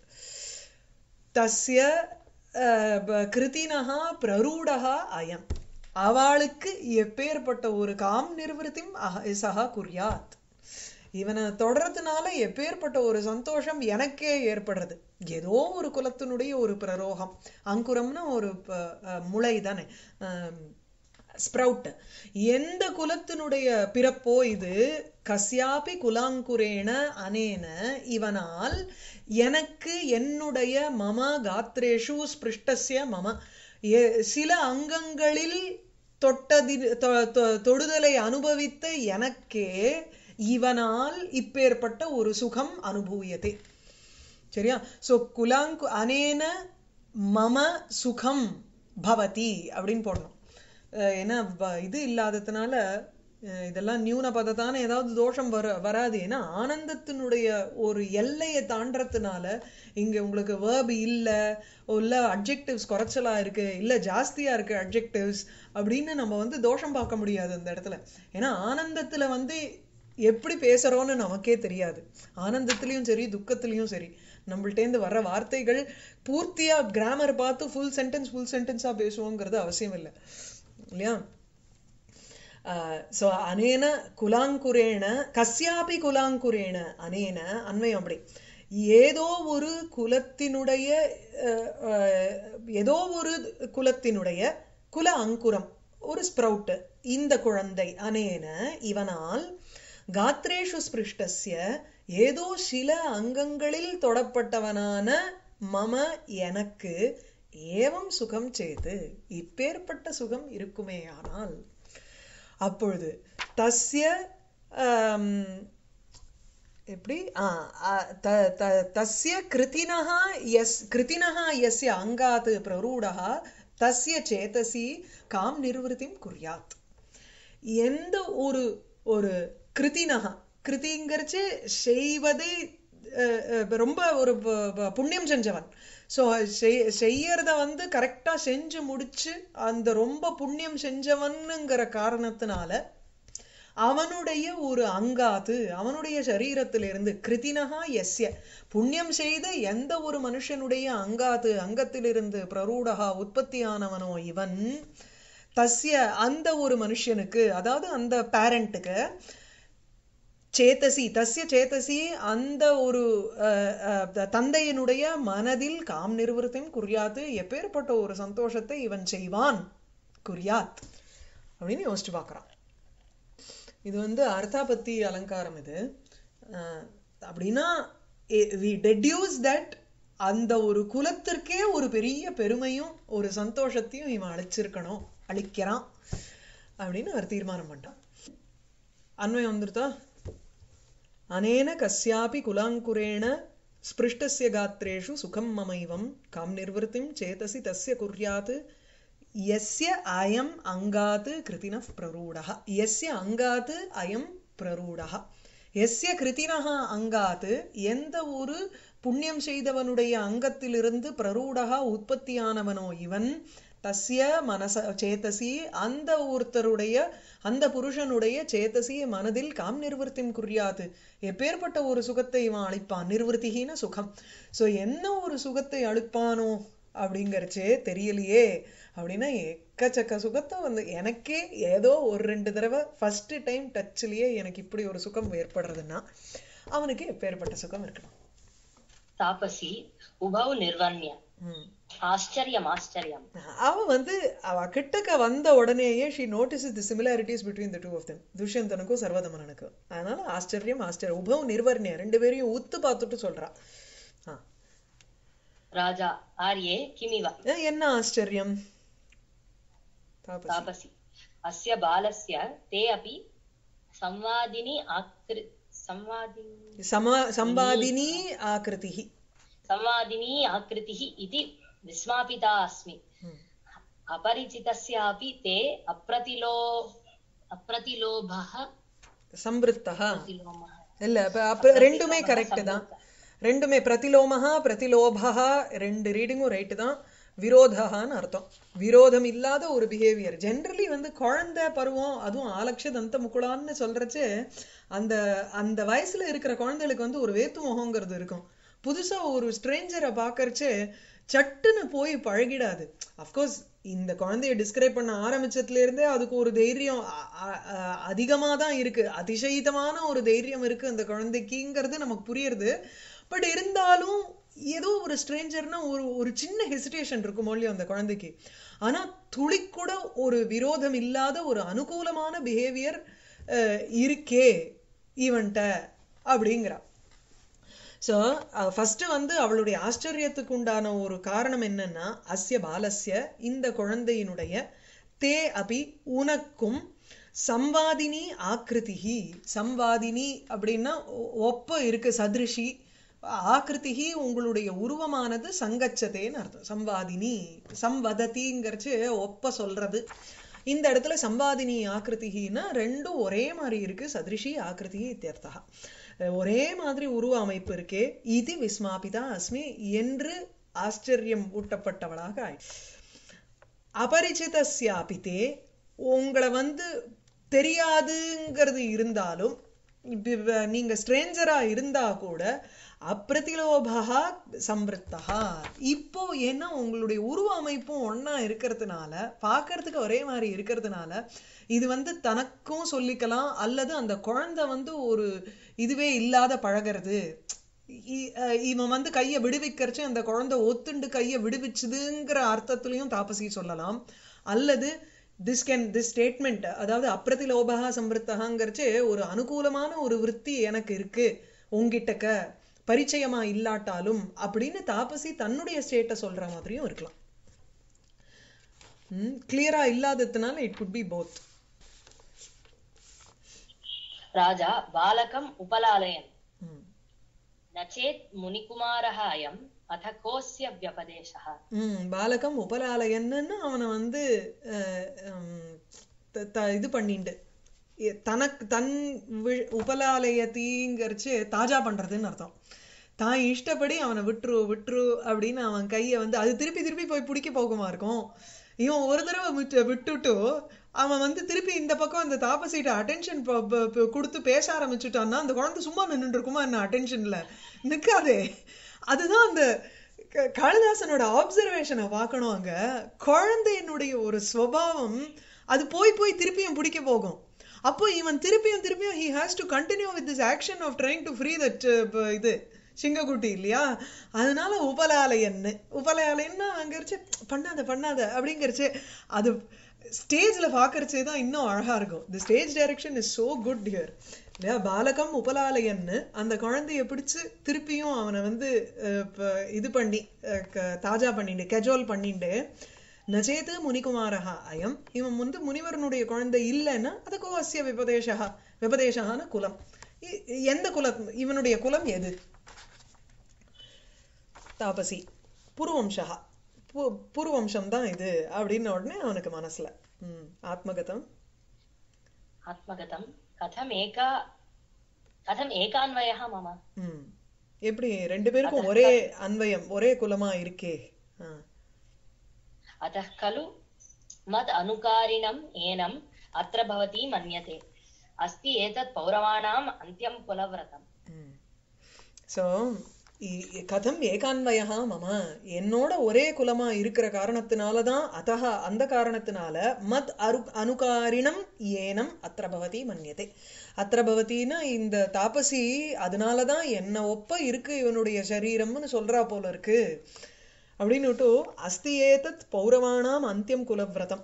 தஸ்ய கிருதினஹ பிரரூடஹ அயம். அவளுக்கு எப்பேற்பட்ட ஒரு காம் நிர்விருத்திம் சஹா குர்யாத். இவனை தொடர்றதுனால எப்பேற்பட்ட ஒரு சந்தோஷம் எனக்கே ஏற்படுறது. ஏதோ ஒரு குலத்தினுடைய ஒரு பிரரோகம். அங்குரம்னா ஒரு முளை தானே, ஸ்ப்ரவுட். எந்த குலத்தினுடைய பிறப்போ இது. கஸ்யாபி குலாங்குரேன அனேன இவனால் எனக்கு என்னுடைய மம காத்ரேஷு ஸ்பிருஷ்டஸ்ய மம சில அங்கங்களில் தொட்டதி தொடுதலை அனுபவித்த எனக்கே இவனால் இப்பேற்பட்ட ஒரு சுகம் அனுபவியதே. சரியா? சோ குலாங்கு அனேன மம சுகம் பவதி அப்படின்னு போடணும். ஏன்னா இது இல்லாததுனால இதெல்லாம் நியூன பதத்தான ஏதாவது தோஷம் வர வராது. ஏன்னா ஆனந்தத்தினுடைய ஒரு எல்லையை தாண்டறதுனால இங்க உங்களுக்கு வேர்ப் இல்ல, இல்ல அட்ஜெக்டிவ்ஸ் குறைச்சலா இருக்கு, இல்ல ஜாஸ்தியா இருக்கு அட்ஜெக்டிவ்ஸ் அப்படின்னு நம்ம வந்து தோஷம் பார்க்க முடியாது அந்த இடத்துல. ஏன்னா ஆனந்தத்துல வந்து எப்படி பேசுறோம்னு நமக்கே தெரியாது. ஆனந்தத்திலையும் சரி துக்கத்திலையும் சரி நம்மள்டேந்து வர்ற வார்த்தைகள் பூர்த்தியா கிராமர் பார்த்து ஃபுல் சென்டென்ஸ் ஃபுல் சென்டென்ஸா பேசுவோங்கிறது அவசியம் இல்லை இல்லையா? சோ அனேன குலாங்குரேன கஸ்யாபி குலாங்குரேன அனேன அன்வயம் அப்படி ஏதோ ஒரு குலத்தினுடைய ஏதோ ஒரு குலத்தினுடைய குல அங்குரம் ஒரு ஸ்ப்ரவுட் இந்த குழந்தை அனேன இவனால் காத்ரேஷு ஸ்பிருஷ்டஸ்ய ஏதோ சில அங்கங்களில் தொடப்பட்டவனான மம எனக்கு ஏவம் சுகம் செய்து இப்பேற்பட்ட சுகம் இருக்குமேயானால் அப்பொழுது தஸ்ய எப்படி தஸ்ய கிருதினஹ யஸ் கிருதினஹ யஸ்ய அங்காத் பிரரூடஹ தஸ்ய சேதசி காம் நிர்வൃத்திம் குர்யாத் எந்த ஒரு ஒரு கிருதினஹ கிருதிங்கிறச்சு செய்வதை ரொம்ப ஒரு புண்ணியம் செஞ்சவன் ஸோ செய்யறத வந்து கரெக்டா செஞ்சு முடிச்சு அந்த ரொம்ப புண்ணியம் செஞ்சவனுங்கிற காரணத்தினால அவனுடைய ஒரு அங்காத்து அவனுடைய சரீரத்திலிருந்து கிருதினஹா எஸ்ய புண்ணியம் செய்த எந்த ஒரு மனுஷனுடைய அங்காத்து அங்கத்திலிருந்து பிரரூடஹா உற்பத்தியானவனோ இவன் தஸ்ய அந்த ஒரு மனுஷனுக்கு அதாவது அந்த பேரண்ட்டுக்கு சேதசி தஸ்ய சேதசி அந்த ஒரு தந்தையினுடைய மனதில் காம் நிர்வൃத்திம் குர்யாத் எப்பேற்பட்ட ஒரு சந்தோஷத்தை இவன் செய்வான் குர்யாத் அப்படின்னு யோசிச்சு பார்க்கறான். இது வந்து அர்த்தாபத்தி அலங்காரம். இது அப்படின்னா we deduce that அந்த ஒரு குலத்திற்கே ஒரு பெரிய பெருமையும் ஒரு சந்தோஷத்தையும் இவன் அளிச்சிருக்கணும் அளிக்கிறான் அப்படின்னு அவர் தீர்மானம் பண்ணிட்டான். அன்வயம் வந்துருதா? அனேன கஸ்யாபி குலாங்குரேண ஸ்பிருஷ்டஸ்ய காத்ரேஷு சுகம் மமைவம் காம் நிர்வൃத்திம் சேதசி தஸ்ய குர்யாத் யஸ்ய அயம் அங்காத் கிருதினஃ பிரரூடஹ யஸ்ய அங்காத் அயம் பிரரூடஹ யஸ்ய கிருதினஹ அங்காத் எந்த ஒரு புண்ணியம் செய்தவனுடைய அங்கத்திலிருந்து பிரரூடஹ உற்பத்தியானவனோ இவன் தஸ்ய மனச சேதசி அந்த ஒருத்தருடைய அந்த புருஷனுடைய சேதசி மனதில் காம் நிர்வൃத்திம் குர்யாத் எப்பேற்பட்ட ஒரு சுகத்தை இவன் அளிப்பான். நிர்வൃத்திஹீன சுகம். ஸோ என்ன ஒரு சுகத்தை அளிப்பானோ அப்படிங்கிறச்சே தெரியலையே அப்படின்னா எக்கச்சக்க சுகத்தை வந்து எனக்கே ஏதோ ஒரு ரெண்டு தடவை ஃபர்ஸ்ட் டைம் டச்லயே எனக்கு இப்படி ஒரு சுகம் ஏற்படுறதுன்னா அவனுக்கு எப்பேற்பட்ட சுகம் இருக்கணும். தாபசி உபௌ நிர்வண்ய ஆச்சரியம் ஆச்சரியம். அவ வந்து அவ கிட்டக்க வந்த உடனேயே she notices the similarities between the two of them. துஷ்யந்தனுக்கும் சர்வதமனனுக்கும். அதனால ஆச்சரியம் ஆச்சரியம் உபௌ நிர்வண்ய ரெண்டு பேரையும் உத்து பார்த்துட்டு சொல்றா. ராஜா ஆர்யே கிமிவ என்ன ஆச்சரியம்? தாபசி அஸ்ய பாலஸ்ய தே அபி சம்வாதினி ஆக்ரி சம்வாதினி சம்வாதினி ஆக்ருதிஹி சம்வாதினி ஆக்ருதிஹி இதி விஸ்மாபிதா அஸ்மி. அபரிசிதஸ்யாபி தே அப்ரதிலோ அப்ரதிலோபஹ சம்வృத்தஹ இல்ல ரெண்டுமே கரெக்ட் தான். ரெண்டுமே பிரதிலோமஹா பிரதிலோபஹா ரெண்டு ரீடிங்கும் ரைட்டு தான். விரோதஹான்னு அர்த்தம். விரோதம் இல்லாத ஒரு பிஹேவியர். ஜென்ரலி வந்து குழந்தை பருவம் அதுவும் ஆலக்ஷ தந்த முக்குளான்னு சொல்றச்சு அந்த அந்த வயசுல இருக்கிற குழந்தைகளுக்கு வந்து ஒரு வேத்து முகங்கிறது இருக்கும். புதுசா ஒரு ஸ்ட்ரேஞ்சரை பாக்கறச்சு சட்டுன்னு போய் பழகிடாது. அஃப்கோர்ஸ் இந்த குழந்தைய டிஸ்கிரைப் பண்ண ஆரம்பிச்சதுல இருந்தே அதுக்கு ஒரு தைரியம் அதிகமா தான் இருக்கு. அதிசயிதமான ஒரு தைரியம் இருக்கு அந்த குழந்தைக்குங்கிறது நமக்கு புரியுது. பட் இருந்தாலும் ஏதோ ஒரு ஸ்ட்ரேஞ்சர்னா ஒரு ஒரு சின்ன ஹெசிடேஷன் இருக்குமோ இல்லையோ அந்த குழந்தைக்கு. ஆனா துளி கூட ஒரு விரோதம் இல்லாத ஒரு அனுகூலமான பிஹேவியர் இருக்கே இவன்ட்ட அப்படிங்கிறா. ஸோ ஃபர்ஸ்ட் வந்து அவளுடைய ஆச்சரியத்துக்கு உண்டான ஒரு காரணம் என்னன்னா அஸ்ய பாலஸ்ய இந்த குழந்தையினுடைய தே அபி உனக்கும் சம்வாதினி ஆக்ருதிஹி. சம்வாதினி அப்படின்னா ஒப்ப இருக்கு சதிருஷி. ஆக்ருதிஹி உங்களுடைய உருவமானது சங்கச்சதேன்னு அர்த்தம். சம்வாதினி சம்வததிங்கிறச்சு ஒப்ப சொல்றது. இந்த இடத்துல சம்வாதினி ஆக்ருதிஹின்னா ரெண்டும் ஒரே மாதிரி இருக்கு. சதிருஷி ஆக்ருதிஹி இத்தியர்த்தா. ஒரே மாதிரி உருவ அமைப்பு இருக்கே. இது விஸ்மாபிதா அஸ்மி என்று ஆச்சரியம் ஊட்டப்பட்டவளாக ஆய். அபரிச்சிதஸ்யாபிதே உங்களை வந்து தெரியாதுங்கிறது இருந்தாலும் நீங்க ஸ்ட்ரேஞ்சரா இருந்தா கூட அப்ரதிலோபா சம்வృத்தஹா இப்போ ஏன்னா உங்களுடைய உருவ அமைப்பும் ஒன்னா இருக்கிறதுனால பார்க்கறதுக்கு ஒரே மாதிரி இருக்கிறதுனால இது வந்து தனக்கும் சொல்லிக்கலாம் அல்லது அந்த குழந்தை வந்து ஒரு இதுவே இல்லாத பழகிறது. இவன் வந்து கையை விடுவிக்கிறச்சு அந்த குழந்தை ஒத்துண்டு கையை விடுவிச்சுதுங்கிற அர்த்தத்திலையும் தாபசி சொல்லலாம். அல்லது திஸ் கேன் திஸ் ஸ்டேட்மெண்ட், அதாவது அப்ரதிலோபகா சம்பிருத்தகாங்கிறச்சு ஒரு அனுகூலமான ஒரு விற்பி எனக்கு இருக்கு உங்கிட்டக்க பரிச்சயமா இல்லாட்டாலும் அப்படின்னு தாபசி தன்னுடைய ஸ்டேட்டை சொல்ற மாதிரியும் இருக்கலாம். கிளியரா இல்லாததுனால இட் குட் பி போத். ராஜா பாலகம் உபலாலயன் நச்சேத் முனிகுமாரஹ அயம் அத கோஸ்ய வியபதேசஹ. ம் பாலகம் உபலாலயன்னு அவனை வந்து இது பண்ணிண்டு தனக்கு தன் உபலாலயத்தீங்கரிச்சு தாஜா பண்றதுன்னு அர்த்தம். தான் இஷ்டப்படி அவனை விட்டுரு விட்டுரு அப்படின்னு அவன் கையை வந்து அது திருப்பி திருப்பி போய் பிடிக்க போகுமா இருக்கும். இவன் ஒரு தடவை விட்டுட்டு அவன் வந்து திருப்பி இந்த பக்கம் இந்த தாபசிட்ட அட்டென்ஷன் கொடுத்து பேச ஆரம்பிச்சுட்டான்னா அந்த குழந்தை சும்மா நின்றுட்டு இருக்குமா என்ன? அட்டென்ஷன்ல நிற்காதே. அதுதான் அந்த காளிதாசனோட ஆப்சர்வேஷனை பார்க்கணும். அங்க குழந்தையினுடைய ஒரு ஸ்வபாவம் அது போய் போய் திருப்பியும் பிடிக்க போகும். அப்போ இவன் திருப்பியும் திருப்பியும் he has to continue with this action of trying to free that இது சிங்கக்குட்டி இல்லையா? அதனால உபலாலயன்னு உபலாலயன்னா அங்கரிச்சு பண்ணாத பண்ணாத அப்படிங்கிறச்சு அது ஸ்டேஜ்ல பாக்குறச்சே தான் இன்னும் அழகா இருக்கும். The stage direction is so good here இல்லையா? பாலகம் உபலாலயன்னு அந்த குழந்தைய பிடிச்சு திருப்பியும் அவனை வந்து இது பண்ணி தாஜா பண்ணிட்டு கெஜோல் பண்ணிட்டு நச்சேது முனிகுமாரஹா அயம் இவன் வந்து முனிவரனுடைய குழந்தை இல்லைன்னா அதுக்கு அஸ்ய விபதேசா விபதேசான குலம். எந்த குலம் இவனுடைய குலம் எது? தாபசி புருவம்சா புருவம்சம் தான் இது அப்படின்னு உடனே அவனுக்கு மனசுல உம் ஆத்மகதம் ஆத்மகதம் கதம் ஏகா கதம் ஏகான்வயஹ மம. உம் எப்படி ரெண்டு பேருக்கும் ஒரே அன்வயம் ஒரே குலமா இருக்கே. अतः खलु मद अनुकारिणम् एनम् अत्र भवति मन्यते अस्ति एतत् पौरवाणाम् अन्त्यं कुलव्रतम्. सो கதம் ஏகான்வயா மம என்னோட ஒரே குலமா இருக்கிற காரணத்தினாலதான் அதஹ அந்த காரணத்தினால மத் அரு அனுகாரிணம் ஏனம் அத்திர பவதி மன்யதே. அத்திர பவதினா இந்த தாபசி அதனாலதான் என்ன ஒப்ப இருக்கு இவனுடைய சரீரம்னு சொல்றா போல இருக்கு அப்படின்னுட்டு அஸ்தி ஏதத் பௌரவானாம் அந்தியம் குலவிரதம்.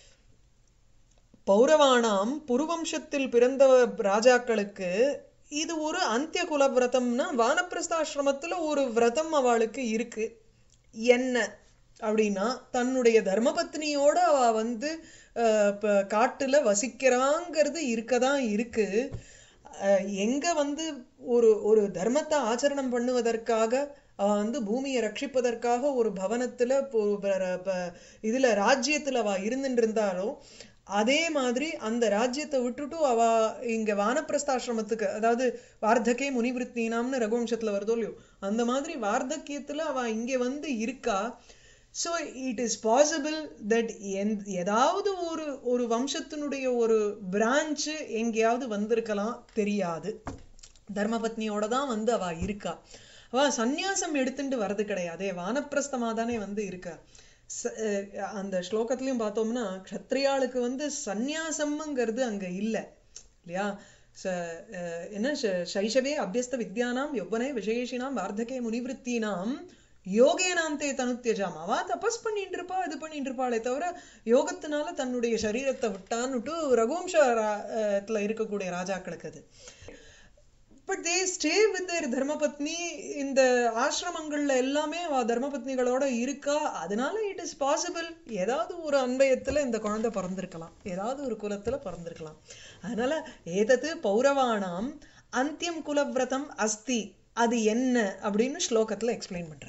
பௌரவானாம் புருவம்சத்தில் பிறந்த ராஜாக்களுக்கு இது ஒரு அந்திய குலவிரதம்னா வானப்பிரஸ்தாசிரமத்துல ஒரு விரதம் அவளுக்கு இருக்கு. என்ன அப்படின்னா தன்னுடைய தர்மபத்னியோட அவ வந்து காட்டுல வசிக்கிறாங்கிறது இருக்கதான் இருக்கு. எங்க வந்து ஒரு ஒரு தர்மத்தை ஆச்சரணம் பண்ணுவதற்காக அவ வந்து பூமியை ரட்சிப்பதற்காக ஒரு பவனத்துல இதுல ராஜ்யத்துல அவ இருந்துட்டு இருந்தாலும் அதே மாதிரி அந்த ராஜ்யத்தை விட்டுட்டு அவ இங்க வானப்பிரஸ்தாசிரமத்துக்கு அதாவது வார்த்தகே முனிவிருத்தினாம்னு ரகுவம்சத்துல வருதோ இல்லையோ அந்த மாதிரி வார்த்தக்கியத்துல அவ இங்க வந்து இருக்கா. So it is possible that ஏதாவது ஒரு ஒரு வம்சத்தினுடைய ஒரு பிரான்ச்சு எங்கேயாவது வந்திருக்கலாம், தெரியாது. தர்மபத்னியோட தான் வந்து அவ இருக்கா. அவ சந்நியாசம் எடுத்துட்டு வர்றது கிடையாதே, வானப்பிரஸ்தமா தானே வந்து இருக்கா. அந்த ஸ்லோகத்திலையும் பார்த்தோம்னா க்ஷத்ரியாளுக்கு வந்து சந்நியாசம்ங்கிறது அங்க இல்லை இல்லையா? என்ன சைஷவே அபியஸ்த வித்யானாம் யௌவனே விசேஷினாம் வார்த்தகே முனிவிருத்தினாம் யோகேனாந்தே தனுத்தியஜாம். அவ தபஸ் பண்ணிட்டு இருப்பா, இது பண்ணிட்டு இருப்பாளே தவிர யோகத்தினால தன்னுடைய சரீரத்தை விட்டான்னுட்டு ரகுவம்சத்துல இருக்கக்கூடிய ராஜாக்களுக்கு அது. But they stay with their தர்மபத்னி. இந்த ஆசிரமங்கள்ல எல்லாமே அவ தர்மபத்னிகளோட இருக்கா. அதனால இட் இஸ் பாசிபிள் ஏதாவது ஒரு அன்பயத்துல இந்த குழந்தை பிறந்திருக்கலாம், ஏதாவது ஒரு குலத்துல பிறந்திருக்கலாம். அதனால ஏதது பௌரவானாம் அந்தியம் குலவிரதம் அஸ்தி, அது என்ன அப்படின்னு ஸ்லோகத்துல எக்ஸ்பிளைன் பண்ற.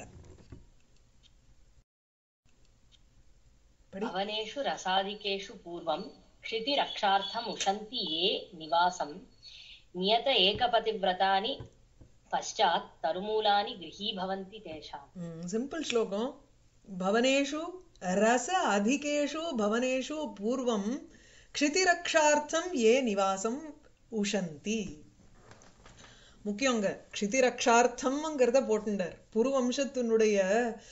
அவனேஷு ரசாதிகேஷு பூர்வம் க்ஷிதி ரக்ஷார்த்தம் உஷந்தி ஏ நிவாசம் நியத ஏகபதிவ்ரதானி பశ్చాத் தருமூலானி கிரஹீ பவந்தி தேஷாம். சிம்பிள் ஸ்லோகம். பவனேஷு ரச அதிகேஷு பவனேஷு பூர்வம் க்ஷிதி ரக்ஷார்த்தம் ஏ நிவாசம் உஷந்தி. முக்கியங்க க்ஷிதி ரக்ஷார்த்தம்ங்கிறத போட்டுண்டார். புருவம்சத்தினுடைய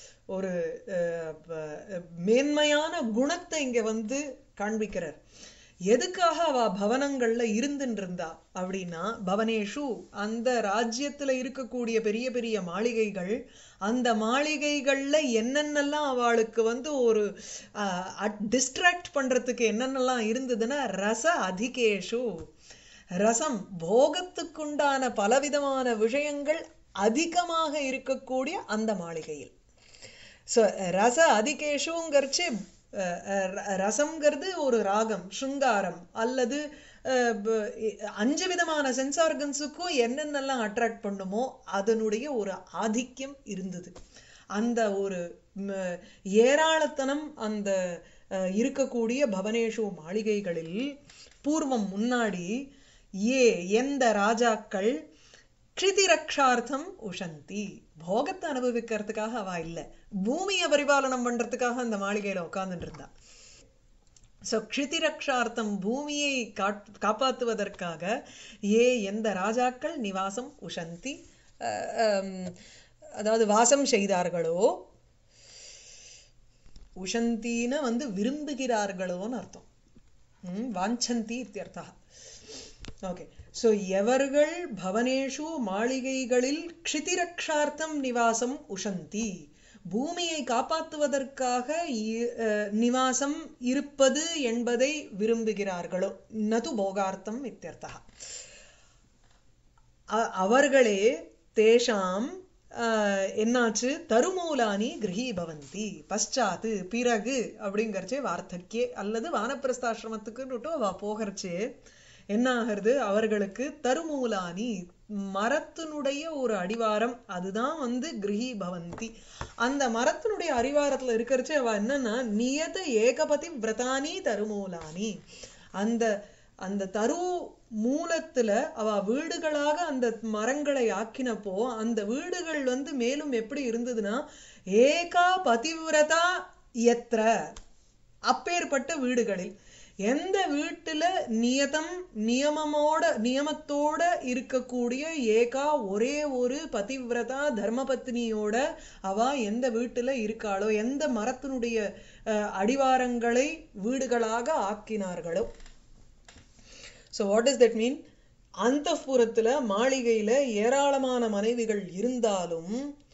ஒரு மேன்மையான குணத்தை இங்க வந்து காண்பிக்கிறார். எதுக்காக அவ பவனங்கள்ல இருந்துட்டு இருந்தா அப்படின்னா பவனேஷு அந்த ராஜ்யத்துல இருக்கக்கூடிய பெரிய பெரிய மாளிகைகள், அந்த மாளிகைகள்ல என்னென்னலாம் அவளுக்கு வந்து ஒரு டிஸ்ட்ராக்ட் பண்றதுக்கு என்னென்னலாம் இருந்ததுன்னா ரச அதிகேஷு, ரசம் போகத்துக்குண்டான பலவிதமான விஷயங்கள் அதிகமாக இருக்கக்கூடிய அந்த மாளிகையில். ஸோ ரச அதிகேஷுங்கிறச்சு ரசம்ங்கிறது ஒரு ராகம், ஸ்ருங்காரம், அல்லது அஞ்சு விதமான சென்ஸ் ஆர்கன்ஸுக்கும் என்னென்னலாம் அட்ராக்ட் பண்ணுமோ அதனுடைய ஒரு ஆதிக்கம் இருந்தது. அந்த ஒரு ஏராளத்தனம் அந்த இருக்கக்கூடிய பவனேஷு மாளிகைகளில் பூர்வம் முன்னாடி ஏ எந்த ராஜாக்கள் க்ஷிதிரக்ஷார்த்தம் உஷந்தி, போகத்தை அனுபவிக்கிறதுக்காக அவ இல்ல, பூமியை பரிபாலனம் பண்றதுக்காக அந்த மாளிகையில உட்கார்ந்துட்டு இருந்தா. சோ க்ஷிதிரக்ஷார்த்தம் பூமியை காப்பாற்றுவதற்காக ஏ எந்த ராஜாக்கள் நிவாசம் உஷந்தி, அதாவது வாசம் செய்தார்களோ, உஷந்தின்னு வந்து விரும்புகிறார்களோன்னு அர்த்தம். உம் வாஞ்சந்தி இத்தியர்த்தா. ஓகே, சோ எவர்கள் பவனேஷு மாளிகைகளில் க்ஷிதிரக்ஷார்த்தம் நிவாசம் உஷந்தி, பூமியை காப்பாற்றுவதற்காக நிவாசம் இருப்பது என்பதை விரும்புகிறார்களோ, நது போகார்த்தம் இத்தியர்த்தா, அவர்களே தேஷாம் என்னாச்சு தருமூலானி கிரகி பவந்தி, பశ్చాத்து பிறகு அப்படிங்கறச்சே வார்த்தக்கே அல்லது வானப்பிரஸ்தாசிரமத்துக்கு அவ போகிறச்சே என்ன ஆகிறது, அவர்களுக்கு தருமூலானி மரத்தினுடைய ஒரு அடிவாரம், அதுதான் வந்து கிரகி பவந்தி. அந்த மரத்தினுடைய அடிவாரத்துல இருக்கிறச்சே அவ என்னன்னா நியத ஏகபதி விரதானி தருமூலானி, அந்த அந்த தரு மூலத்துல அவ வீடுகளாக அந்த மரங்களை ஆக்கினப்போ அந்த வீடுகள் வந்து மேலும் எப்படி இருந்ததுன்னா ஏகா பதிவிரதா எத்திர, அப்பேற்பட்ட வீடுகளில் எந்த வீட்டுல நியதம் நியமமோட நியமத்தோட இருக்கக்கூடிய ஏகா ஒரே ஒரு பதிவிரதா தர்மபத்னியோட அவ எந்த வீட்டுல இருக்காளோ, எந்த மரத்தினுடைய அடிவாரங்களை வீடுகளாக ஆக்கினார்களோ. So what does that mean? அந்தப்புறத்துல மாளிகையில ஏராளமான மனைவிகள் இருந்தாலும்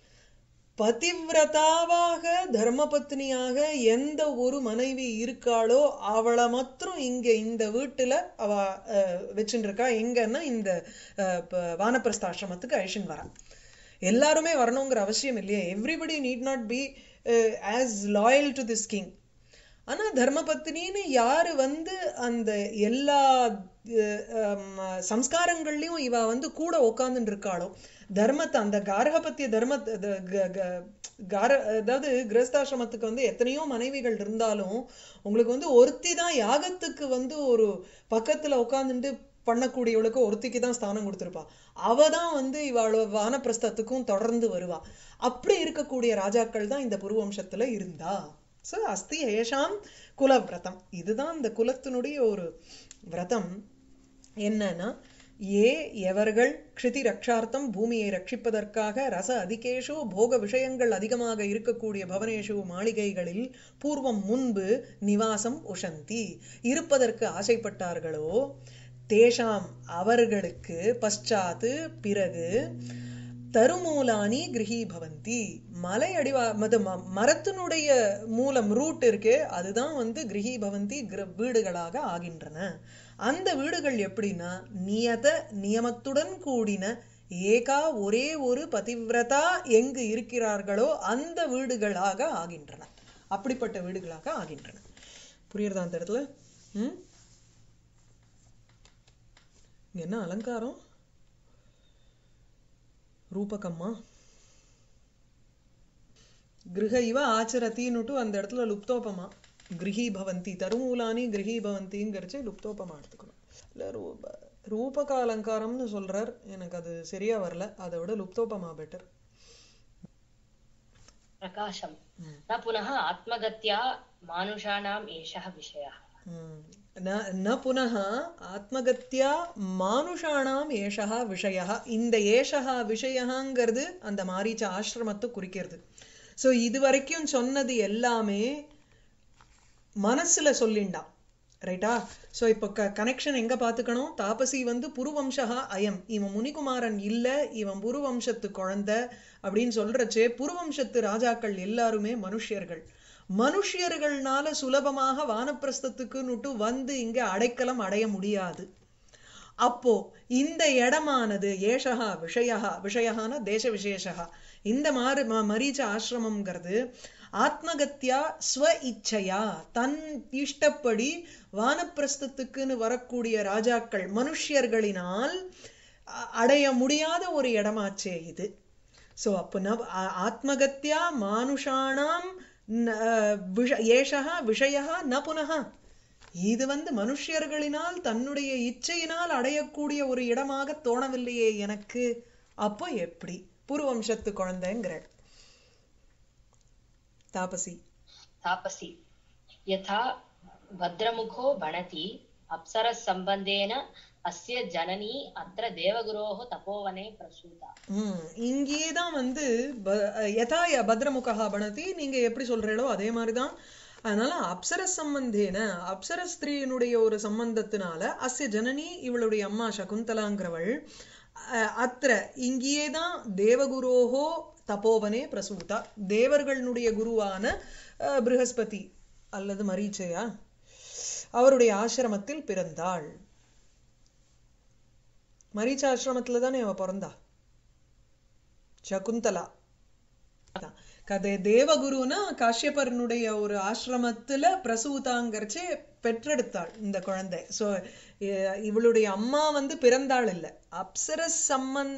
பதிவிரதாவாக தர்மபத்னியாக எந்த ஒரு மனைவி இருக்காளோ அவளை மாத்திரம் இங்க இந்த வீட்டுல அவ வச்சுட்டு இருக்கா. எங்கன்னா இந்த வானப்பிரஸ்தாசிரமத்துக்கு அழிச்சுன்னு வரா. எல்லாருமே வரணுங்கிற அவசியம் இல்லையே. Everybody need not be as loyal to this king. ஆனா தர்மபத்னின்னு யாரு வந்து அந்த எல்லா சம்ஸ்காரங்கள்லயும் இவ வந்து கூட உட்கார்ந்துட்டு இருக்காளோ, தர்மத்தை அந்த கார்கபத்திய தர்ம கார அதாவது கிரகஸ்தாசிரமத்துக்கு வந்து எத்தனையோ மனைவிகள் இருந்தாலும் உங்களுக்கு வந்து ஒருத்தி தான் யாகத்துக்கு வந்து ஒரு பக்கத்துல உட்கார்ந்துட்டு பண்ணக்கூடியவளுக்கு ஒருத்திக்கு தான் ஸ்தானம் கொடுத்திருப்பா. அவதான் வந்து இவாளோ வானப்பிரஸ்தத்துக்கும் தொடர்ந்து வருவா. அப்படி இருக்கக்கூடிய ராஜாக்கள் தான் இந்த புருவம்சத்துல இருந்தா. சோ அஸ்தி ஏஷாம் குலவிரதம், இதுதான் இந்த குலத்தினுடைய ஒரு விரதம். என்னன்னா ஏ எவர்கள் க்ஷிதி ரக்ஷார்த்தம் பூமியை ரட்சிப்பதற்காக ரச அதிகேஷு போக விஷயங்கள் அதிகமாக இருக்கக்கூடிய பவனேஷு மாளிகைகளில் பூர்வம் முன்பு நிவாசம் உஷந்தி இருப்பதற்கு ஆசைப்பட்டார்களோ, தேஷாம் அவர்களுக்கு பశ్చాத்து பிறகு தருமூலானி கிரகி பவந்தி மலை அடிவா மத மரத்தினுடைய மூலம் ரூட் இருக்கே அதுதான் வந்து கிரகி பவந்தி வீடுகளாக ஆகின்றன. அந்த வீடுகள் எப்படின்னா நியத நியமத்துடன் கூடின ஏகா ஒரே ஒரு பதிவிரதா எங்கு இருக்கிறார்களோ அந்த வீடுகளாக ஆகின்றன. அப்படிப்பட்ட வீடுகளாக ஆகின்றன. புரியுறதா அந்த இடத்துல? ம் என்ன அலங்காரம் ரூபகம்மா கிரக இவ ஆச்சரத்தின்னுட்டு அந்த இடத்துல லுப்தோபமா கிரகி பவந்தி தருமூலானி கிரகி பவந்திங்கிறச்சு லுப்தோபமா எடுத்துக்கணும். இல்ல ரூப ரூபக அலங்காரம்னு சொல்றார், எனக்கு அது சரியா வரல, அதை விட லுப்தோபமா பெட்டர். பிரகாசம் ந புனः ஆத்மகத்யா மானுஷானாம் ஏஷः விஷயः. ந புனः ஆத்மகத்யா மானுஷானாம் ஏஷः விஷயः. இந்த ஏஷः விஷயங்கிறது அந்த மாரீச்ச ஆசிரமத்தை குறிக்கிறது. சோ இது வரைக்கும் சொன்னது எல்லாமே மனசுல சொல்லிண்டான். ரைட்டா? ஸோ இப்போ க கனெக்ஷன் எங்க பார்த்துக்கணும்? தாபசி வந்து புருவம்சா அயம், இவன் முனிகுமாரன் இல்ல, இவன் புருவம்சத்து குழந்தை அப்படின்னு சொல்றச்சே புருவம்சத்து ராஜாக்கள் எல்லாருமே மனுஷியர்கள். மனுஷியர்கள்னால சுலபமாக வானப்பிரஸ்தத்துக்குன்னுட்டு வந்து இங்க அடைக்கலம் அடைய முடியாது. அப்போ இந்த இடமானது ஏஷகா விஷயா, விஷயான தேச விசேஷா, இந்த மாறு மரீச்ச ஆசிரமம்ங்கிறது ஆத்மகத்தியா ஸ்வ இச்சையா தன் இஷ்டப்படி வானப்பிரஸ்தத்துக்குன்னு வரக்கூடிய ராஜாக்கள் மனுஷியர்களினால் அடைய முடியாத ஒரு இடமாச்சே இது. சோ அப்ப நவ் ஆத்மகத்தியா மானுஷானாம் ஏஷகா விஷயா ந புனः, இது வந்து மனுஷியர்களினால் தன்னுடைய இச்சையினால் அடையக்கூடிய ஒரு இடமாக தோணவில்லையே எனக்கு. அப்போ எப்படி பூர்வம்சத்து குழந்தைங்கிற தாபசி? तापसी यथा भद्रमुखो भणति अप्सरः सम्बन्धेन अस्य जननी अत्र देवगुरोः तपोवने प्रसूता. ம் இங்கே தான் வந்து யதா பத்ரமுகா பணதி நீங்க எப்படி சொல்றீங்களோ அதே மாதிரி தான். அதனால அப்சர சம்பந்தேன அப்சர ஸ்திரீனுடைய ஒரு சம்பந்தத்தினால அஸ்ய ஜனனி இவளுடைய அம்மா சகுந்தலாங்கிறவள் அத்திர இங்கேயே தான் தேவகுரோஹோ தபோவனே பிரசூதா, தேவர்களுடைய குருவான ப்ரஹஸ்பதி அல்லது மரீச்சையா அவருடைய ஆசிரமத்தில் பிறந்தாள். மரீச்ச ஆசிரமத்துல தானே அவ பிறந்தா சகுந்தலா. கதை தேவகுருனா காஷ்யபரனுடைய ஒரு ஆசிரமத்துல பிரசூதாங்கரிச்சு பெற்றெடுத்தாள் இந்த குழந்தை. சோ இவளுடைய அம்மா வந்து பிறந்தாள் இல்ல, அப்சர சம்மன்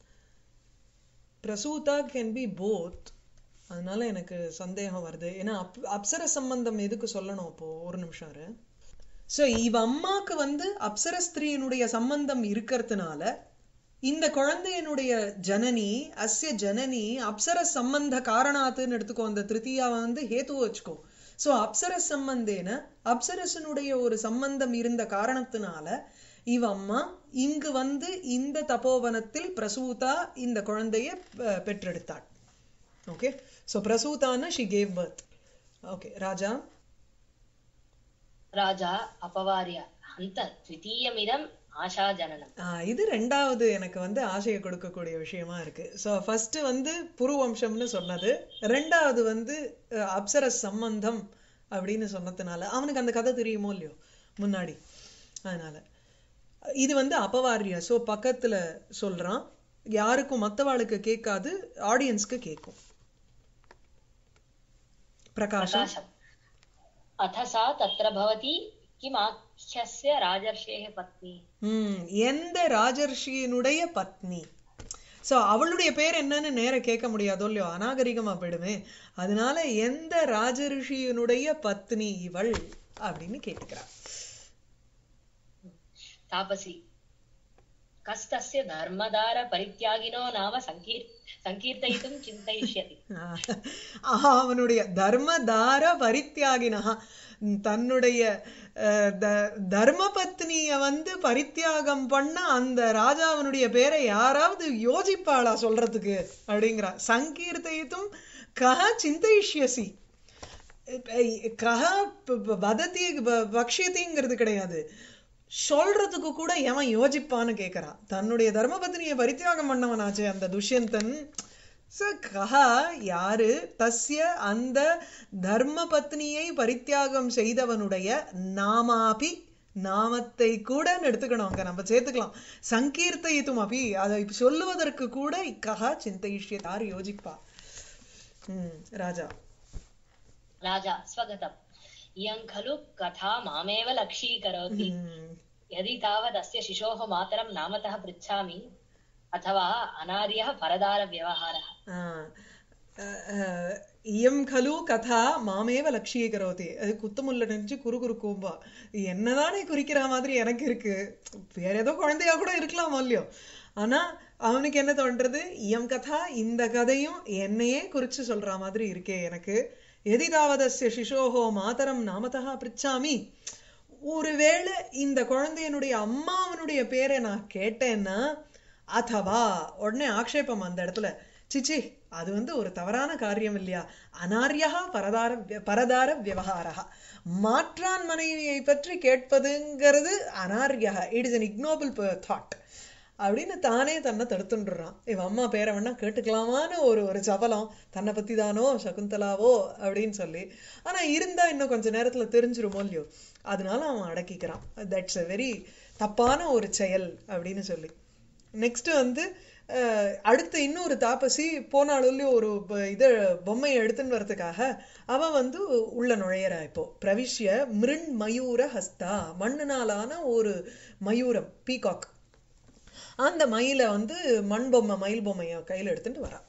பிரசூதா கேன் பி போத். அதனால எனக்கு சந்தேகம் வருது. ஏன்னா அப் அப்சர சம்பந்தம் எதுக்கு சொல்லணும் இப்போ? ஒரு நிமிஷம் இரு. சோ இவ அம்மாக்கு வந்து அப்சர ஸ்திரீனுடைய சம்பந்தம் இருக்கிறதுனால இந்த குழந்தையனுடைய ஜனனி அஸ்ய ஜனனி அப்சர சம்பந்த காரணாத்துன்னு எடுத்துக்கோ. அந்த திருத்தியா வந்து ஹேத்து வச்சுக்கோ. சோ அப்சர சம்பந்தேன அப்சரசனுடைய ஒரு சம்பந்தம் இருந்த காரணத்தினால இவ அம்மா இங்கு வந்து இந்த தபோவனத்தில் பிரசூதா இந்த குழந்தைய பெற்றெடுத்தாள். ஓகே, சோ பிரசூதான she gave birth. ஓகே, ராஜா ராஜா அபவாரிய அந்த த்விதீயமிதம் ஆஷா ஜனனம். இது ரெண்டாவது எனக்கு வந்து ஆசையை கொடுக்கக்கூடிய விஷயமா இருக்கு. ஸோ ஃபர்ஸ்ட் வந்து புருவம்சம்னு சொன்னது, ரெண்டாவது வந்து அப்சர சம்பந்தம் அப்படின்னு சொன்னதுனால அவனுக்கு அந்த கதை தெரியுமோ இல்லையோ முன்னாடி, அதனால இது வந்து அபவாரிய. ஸோ பக்கத்துல சொல்றான், யாருக்கும் மற்றவாளுக்கு கேட்காது, ஆடியன்ஸ்க்கு கேட்கும். பிரகாஷம் அதசா தத்ர பவதி கிமாக்ஷ்யஸ்ய ராஜர்ஷேஹ பத்னி. ம் எந்த ராஜர்ஷியினுடைய பத்னி. சோ அவளுடைய பேர் என்னன்னு நேர கேட்க முடியாதோ இல்லையோ, அநாகரிகமா போயிடுமே. அதனால எந்த ராஜர்ஷியினுடைய பத்னி இவள் அப்படின்னு கேட்டுக்கிறா. தாபசி கஸ்தஸ்ய தர்மதார பரித்யாகினோ நாம சங்கீர் சங்கீர்த்தயித்தும் சிந்தயிஷ்யதி. அவனுடைய தர்மதார பரித்யாகினா, தன்னுடைய தர்ம பத்னிய வந்து பரித்தியாகம் பண்ண அந்த ராஜாவனுடைய பேரை யாராவது யோசிப்பாளா சொல்றதுக்கு அப்படிங்கிறா. சங்கீர்த்தயித்தும் கஹ சிந்தயிஷ்யசி, கஹ வதத்தி பக்ஷியதிங்கிறது கிடையாது, சொல்றதுக்கு கூட எவன் யோசிப்பான்னு கேட்கறான். தன்னுடைய தர்மபத்னியை பரித்தியாகம் பண்ணவனாச்சு அந்த துஷ்யந்தன். கஹா யாரு, தஸ்ய அந்த தர்ம பத்னியை பரித்தியாகம் செய்தவனுடைய நாமாபி, நாமத்தை கூட எடுத்துக்கணும், அங்க நம்ம சேர்த்துக்கலாம். சங்கீர்த்தயித்தும் அபி, அதை சொல்லுவதற்கு கூட கஹா சிந்தயிஷ்ய, யார் யோசிப்பா. உம் ராஜா ராஜா ஸ்வகதம் இயம் கலு கதா மாமேவ லக்ஷீகரோதி யதி தாவத் அஸ்ய சிசோஹ மாதரம் நாமதः பிருச்சாமி अथवा अनार्यः परदार व्यवहारः. இயம் கலு கதா மாமேவ லக்ஷீகரோதி, அது குத்தமுல்ல நினைச்சு குறு குறு கூம்பா என்னதானே குறிக்கிற மாதிரி எனக்கு இருக்கு. வேற ஏதோ குழந்தையா கூட இருக்கலாமோ இல்லையோ, ஆனா அவனுக்கு என்ன தோன்றது, இயம் கதா இந்த கதையும் என்னையே குறிச்சு சொல்ற மாதிரி இருக்கே எனக்கு. எதிதாவதஸ்ய சிசோஹோ மாதரம் நாமதா பிரிச்சாமி, ஒருவேளை இந்த குழந்தையனுடைய அம்மாவனுடைய பேரை நான் கேட்டேன்னா, அதவா உடனே ஆக்ஷேபம் அந்த இடத்துல, சிச்சி அது வந்து ஒரு தவறான காரியம் இல்லையா? அனார்யா பரதார பரதார விவகாரா, மாற்றான் மனைவியை பற்றி கேட்பதுங்கிறது அனார்யா, it is an ignoble thought அப்படின்னு தானே தன்னை தடுத்துடுறான். இவன் அம்மா பேரை வேணா கேட்டுக்கலாமான்னு ஒரு ஒரு சபலம், தன்னை பத்தி தானோ சகுந்தலாவோ அப்படின்னு சொல்லி. ஆனா இருந்தா இன்னும் கொஞ்ச நேரத்துல தெரிஞ்சிருமோ இல்லையோ, அதனால அவன் அடக்கிக்கிறான். தட்ஸ் a வெரி தப்பான ஒரு செயல் அப்படின்னு சொல்லி. நெக்ஸ்ட் வந்து அடுத்து இன்னொரு தாபசி போனாலும் ஒரு இதை பொம்மையை எடுத்துன்னு வரதுக்காக அவ வந்து உள்ள நுழையறா. இப்போ பிரவிஷ்ய மிருண் மயூர ஹஸ்தா, மண்ணுனாலான ஒரு மயூரம், பீகாக், அந்த மயில வந்து மண் பொம்மை மயில் பொம்மைய கையில எடுத்துட்டு வரா.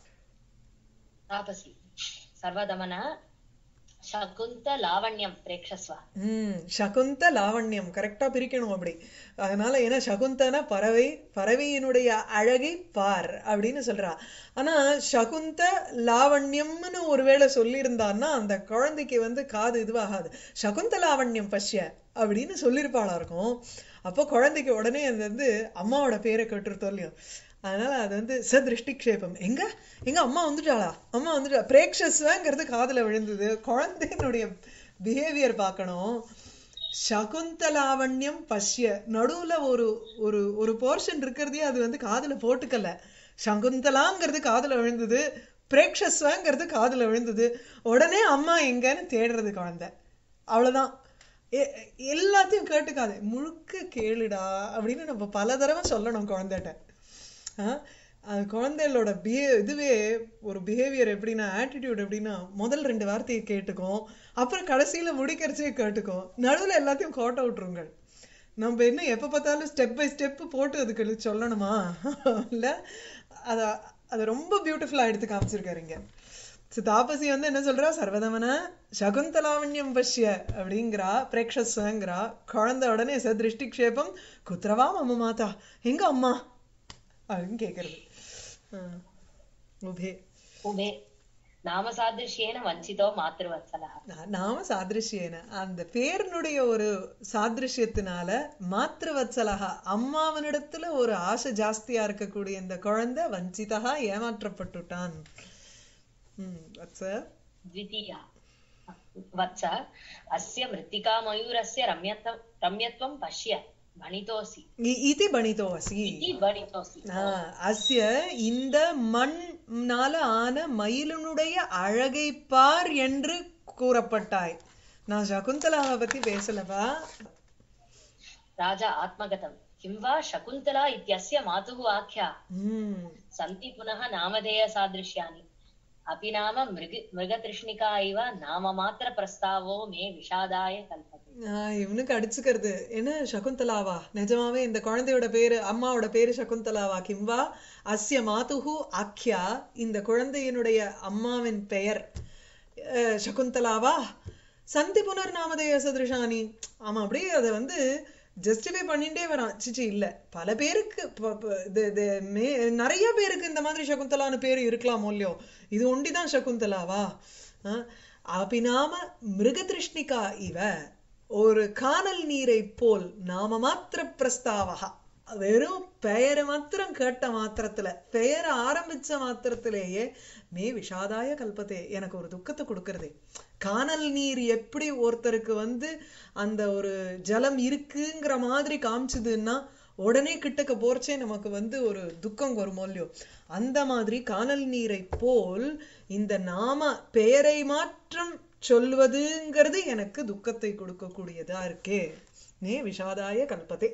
தாபசி சர்வதமன சகுந்த லாவண்யம் பிரேக்ஷஸ்வா. உம் சகுந்த லாவண்யம் கரெக்டா பிரிக்கணும் அப்படி. அதனால ஏன்னா சகுந்தன பறவை, பறவையினுடைய அழகை பார் அப்படின்னு சொல்றா. ஆனா சகுந்த லாவண்யம்னு ஒருவேளை சொல்லியிருந்தான்னா அந்த குழந்தைக்கு வந்து காது இதுவாகாது. சகுந்த லாவண்யம் பஷ்ய அப்படின்னு சொல்லியிருப்பாளா இருக்கும். அப்போ குழந்தைக்கு உடனே அது வந்து அம்மாவோட பேரை கேட்டுருத்தோம் இல்லையோ, அதனால அது வந்து சதிருஷ்டிக்ஷேபம். எங்க எங்க அம்மா வந்துட்டாளா, அம்மா வந்துட்டா, பிரேக்ஷஸ்வாங்கிறது காதுல விழுந்தது. குழந்தையினுடைய பிஹேவியர் பார்க்கணும். சகுந்தலாவண்யம் பஷ்ய, நடுவுல ஒரு ஒரு ஒரு போர்ஷன் இருக்கிறதே அது வந்து காதுல போட்டுக்கல. சகுந்தலாங்கிறது காதுல விழுந்தது, பிரேக்ஷஸ்வாங்கிறது காதுல விழுந்தது. உடனே அம்மா எங்கன்னு தேடுறது குழந்தை. அவ்வளவுதான். எல்லாத்தையும் கேட்டுக்காது, முழுக்க கேளுடா அப்படின்னு நம்ம பல தடவை சொல்லணும் குழந்தைகிட்ட. ஆஹ் அது குழந்தைகளோட பிஹே இதுவே ஒரு பிஹேவியர் எப்படின்னா, ஆட்டிடியூட் எப்படின்னா, முதல் ரெண்டு வார்த்தையை கேட்டுக்கும், அப்புறம் கடைசியில முடிக்கிறச்சே கேட்டுக்கும், நடுவில் எல்லாத்தையும் கோட்டை விட்டுருங்கள். நம்ம என்ன எப்ப பார்த்தாலும் ஸ்டெப் பை ஸ்டெப் போட்டு அதுக்கு சொல்லணுமா இல்ல? அத அதை ரொம்ப பியூட்டிஃபுல்லா எடுத்து காமிச்சிருக்காரு இங்க. தாபசி வந்து என்ன சொல்றா, சர்வதமன சகுந்தலாவண்யம் பஷ்ய அப்படிங்கிறா, பிரேக்ஷஸ்வங்கிறா. குழந்தை உடனே சதிருஷ்டிக்ஷேபம், குத்திரவா மம மாதா, எங்க அம்மா அப்படின்னு கேக்குறது. உபே உபே நாம சாதிருஷ்யேன வஞ்சிதோ மாத்ருவத்சலா. நாம சாதிருஷ்யேன, அந்த பேருனுடைய ஒரு சாதிருஷ்யத்தினால, மாத்ருவத்சலா அம்மாவனிடத்துல ஒரு ஆசை ஜாஸ்தியா இருக்கக்கூடிய இந்த குழந்தை வஞ்சிதா ஏமாற்றப்பட்டுட்டான். வத்ச த்விதீயா வத்ச அஸ்ய மிருத்திகா மயூரஸ்ய ரம்யத்வம் ரம்யத்வம் பஷ்ய பணிதோசி இதி பணிதோசி இதி பணிதோசி. அஸ்ய இந்த மண்ணால ஆன மயிலினுடைய அழகை பார் என்று கூறப்பட்டாய். நான் சகுந்தலாவை பத்தி பேசலவா. ராஜா ஆத்மகதம் கிம்வா சகுந்தலா இத்யஸ்ய மாதுஹு ஆக்யா சந்தி புனः நாமதேய சாதிருஷ்யானி अपि नाम मृग मृगतृष्णिका इव नाम मात्र प्रस्तावो मे விஷாதாய கல்பதே. இவனுக்கு அடிச்சுக்கிறது என்ன, சகுந்தலாவா, நிஜமாவே இந்த குழந்தையோட பேரு, அம்மாவோட பேரு சகுந்தலாவா? கிம்வா அஸ்ய மாதுஹு ஆக்யா, இந்த குழந்தையினுடைய அம்மாவின் பெயர் சகுந்தலாவா? சந்தி புனர் நாமதேய சதிருஷானி. ஆமா, அப்படியே அதை வந்து ஜஸ்டிஃபை பண்ணிட்டே வரான். சிச்சி இல்ல, பல பேருக்கு நிறைய பேருக்கு இந்த மாதிரி சகுந்தலான்னு பேரு இருக்கலாமோ இல்லையோ, இது ஒண்டிதான் சகுந்தலாவா? அபிநாம மிருகதிருஷ்ணிகா இவ, ஒரு காணல் நீரை போல், நாம மாத்திர பிரஸ்தாவகா, வெறும் பெயரை மாத்திரம் கேட்ட மாத்திரத்துல, பெயரை ஆரம்பிச்ச மாத்திரத்திலேயே மே விஷாதாய கல்பத்தே, எனக்கு ஒரு துக்கத்தை கொடுக்கறதே. காணல் நீர் எப்படி ஒருத்தருக்கு வந்து அந்த ஒரு ஜலம் இருக்குங்கிற மாதிரி காமிச்சதுன்னா உடனே கிட்டக்க போறச்சே நமக்கு வந்து ஒரு துக்கம் வருமோ இல்லையோ, அந்த மாதிரி காணல் நீரை போல் இந்த நாம பெயரை மாற்றம் சொல்வதுங்கிறது எனக்கு துக்கத்தை கொடுக்கக்கூடியதா இருக்கே. நே விஷாதாய கல்பத்தே.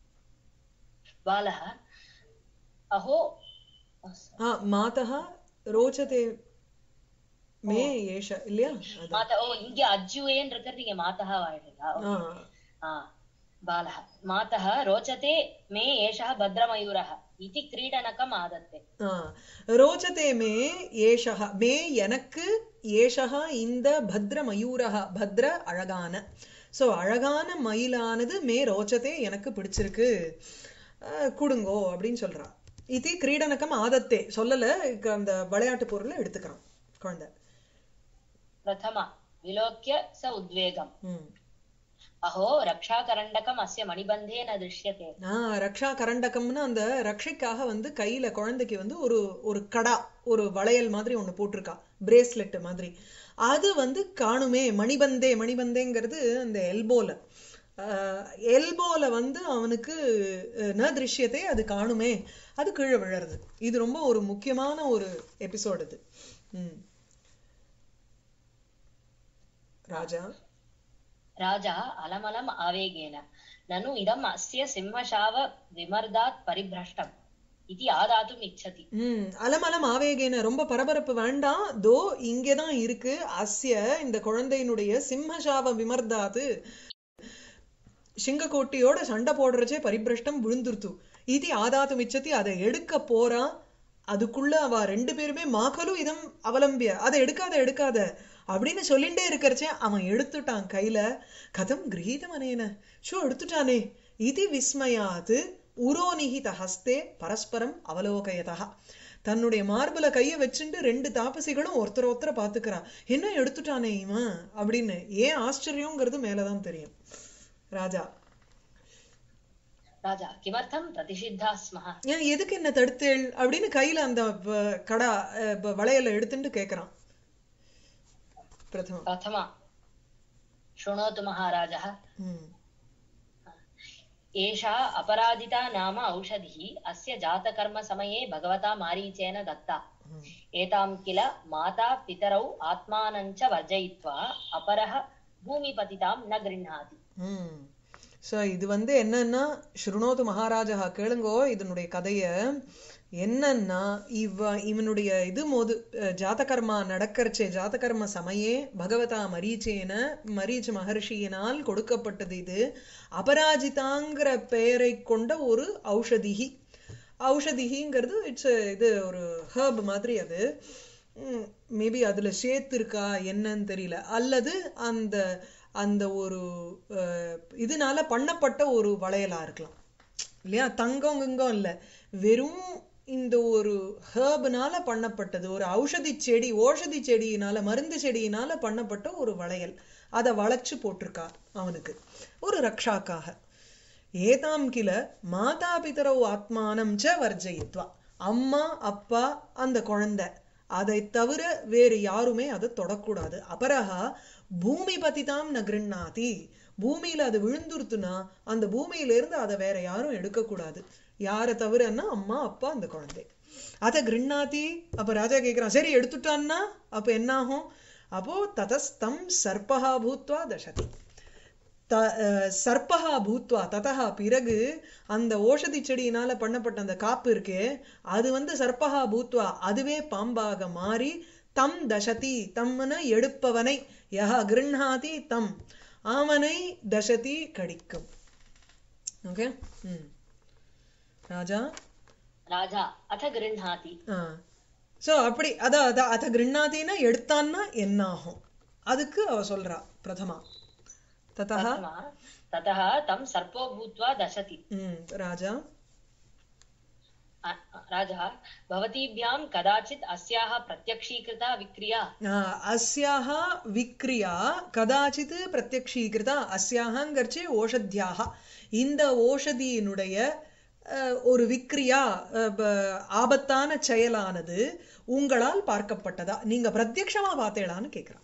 பாலஹ அஹோ ஆ மாதஹ ரோச்சதே மே ஏஷ இல்லையா? மாதா, ஓ இங்க அஜ்ஜுவேன் இருக்கிறது, இங்க மாதஹ ஆயிடுதா? ஆ பாலஹ மாதஹ ரோச்சதே மே ஏஷः பத்ரமயூரः இதி கிரீடனகம் ஆதத்தே. ஆ ரோச்சதே மே ஏஷः, மே எனக்கு, ஏஷः இந்த பத்ரமயூரः, பத்ர அழகான, சோ அழகான மயிலானது மே ரோச்சதே எனக்கு பிடிச்சிருக்கு, குடுங்கோ அப்படின்னு சொல்றா. இது கிரீடனகம் ஆதத்தே சொல்லல, அந்த விளையாட்டு பொருளை எடுத்துக்கிறான் குழந்தை. பிரதமா விலோக்ய ச உத்வேகம் अहो रक्षाकरण्डकम् अस्य मणिबन्धे न दृश्यते ஆஹ் ரக்ஷா கரண்டகம்னு அந்த ரக்ஷைக்காக வந்து கையில குழந்தைக்கு வந்து ஒரு ஒரு கடா ஒரு வளையல் மாதிரி ஒண்ணு போட்டிருக்கா, பிரேஸ்லெட் மாதிரி. அது வந்து காணுமே. மணிபந்தே, மணிபந்தேங்கிறது அந்த எல்போல எல்போல வந்து அவனுக்கு ந திருஷ்யத்தை, அது காணுமே, அது கீழே விழறது. இது ரொம்ப ஒரு முக்கியமான ஒரு எபிசோடு இது. ம் ராஜா राजा अलमलम् आवेगेन ननु इदम् अस्य सिंहशाव विमर्दात् परिभ्रष्टम् इति आदातुम् इच्छति. ம் அலமலம் ஆவேகேன, ரொம்ப பரபரப்பு வேண்டாம், தோ இங்கேதான் இருக்கு. அஸ்ய இந்த குழந்தையினுடைய சிம்மசாவ விமர்தாத்து, சிங்கக்கோட்டியோட சண்டை போடுறச்சே பரிபிரஷ்டம் விழுந்துருத்து. இது ஆதாத்து மிச்சத்தி, அதை எடுக்க போறான். அதுக்குள்ள அவ ரெண்டு பேருமே மாக்கலு இதம் அவலம்பிய, அதை எடுக்காத எடுக்காத அப்படின்னு சொல்லிண்டே இருக்கிறச்சே அவன் எடுத்துட்டான் கையில. கதம் கிரகீதம் அனேன, ஷோ எடுத்துட்டானே. இது விஸ்மயாது உரோநிகித ஹஸ்தே பரஸ்பரம் அவலோகயதா. தன்னுடைய மார்புல கைய வச்சுட்டு ரெண்டு தாபசிகளும் ஒருத்தர் ஒருத்தர பாத்துக்கிறான். என்ன எடுத்துட்டானே இவன் அப்படின்னு. ஏன் ஆச்சரியங்கிறது மேலதான் தெரியும். ராஜா ராஜா கிமர்த்தம் பிரதிஷித்தா ஸ்மஹ, ஏன் எதுக்கு என்ன தடுத்தேள் அப்படின்னு கையில அந்த கடா வளையல எடுத்துட்டு கேக்குறான். பிரதம प्रथमा शृणोतु महाराजः, एषा अपराजिता नाम औषधिः अस्य जातकर्म समये भगवता मारीचेन दत्ता. एतां किल माता पितरौ आत्मानं च वर्जयित्वा अपरः भूमिपतितां न गृह्णाति. சோ இது வந்து என்னன்னா, ஸ்ருணோது மகாராஜா, கேளுங்கோ இதனுடைய கதைய. என்னன்னா, இவ இவனுடைய இது மோது ஜாதகர்மா நடக்கறச்சே, ஜாதகர்ம சமயே பகவதா மரீச்சேன, மரீச் மகர்ஷியினால் கொடுக்கப்பட்டது இது. அபராஜிதாங்கிற பெயரை கொண்ட ஒரு ஔஷதிகி. ஔஷதிகிங்கிறது இட்ஸ் இது ஒரு ஹர்ப் மாதிரி. அது மேபி அதுல சேர்த்து இருக்கா என்னன்னு தெரியல, அல்லது அந்த அந்த ஒரு இதனால பண்ணப்பட்ட ஒரு வளையலா இருக்கலாம் இல்லையா. தங்கம் கிங்கம் இல்ல, வெறும் இந்த ஒரு ஹர்ப்னால பண்ணப்பட்டது, ஒரு ஔஷதி செடி, ஓஷதி செடியினால, மருந்து செடியினால பண்ணப்பட்ட ஒரு வளையல். அதை வளைச்சு போட்டிருக்கா அவனுக்கு ஒரு ரக்ஷாக்காக. ஏதாம் கில மாதா பிதரோ ஆத்மானம் ச வர்ஜயித்வா, அம்மா அப்பா அந்த குழந்தை, அதை தவிர வேறு யாருமே அதை தொடக்கூடாது. அபரஹா பூமி பதிதாம் ந கிருண்ணாதி, பூமியில அது விழுந்துருத்துனா அந்த பூமியில இருந்து அதை வேற யாரும் எடுக்கக்கூடாது. யாரை தவிரன்னா அம்மா அப்பா அந்த குழந்தை. அதை கிருண்ணாதி. அப்ப ராஜா கேட்கிறான், சரி எடுத்துட்டான்னா அப்ப என்ன ஆகும்? அப்போ ததஸ்தம் சர்பஹா பூத்வா தசதி. த சர்பஹா பூத்வா, ததஹா பிறகு அந்த ஓஷதி செடியினால பண்ணப்பட்ட அந்த காப்பு இருக்கே, அது வந்து சர்பஹா பூத்வா அதுவே பாம்பாக மாறி, தம் தசதி, தம்னு எடுப்பவனை, யஹ கிருண்ணாதி தம், அவனை தசதி கடிக்கும். ஓகே. ம் ராஜா ராஜா அத கிருண்ணாதி. சோ அப்படி அத அத கிருண்ணாதினா எடுத்தான்னா என்ன ஆகும் அதுக்கு அவ சொல்றா. பிரதமா ததஹ ததஹ தம் சர்ப்போ பூத்வா தசதி. ம் ராஜா ராஜா பவதீப்யாம் கதாச்சித் அஸ்யாஹ பிரத்யக்ஷீகிருதா விக்ரியா. அஸ்யாஹ விக்ரியா கதாச்சித் பிரத்யக்ஷீகிருதா. அஸ்யாஹங்கர்ச்சே ஓஷத்யாஹ, இந்த ஓஷதியினுடைய ஒரு விக்ரியா ஆபத்தான செயலானது உங்களால் பார்க்கப்பட்டதா, நீங்க பிரத்யக்ஷமா பார்த்தேளான்னு கேக்குறான்.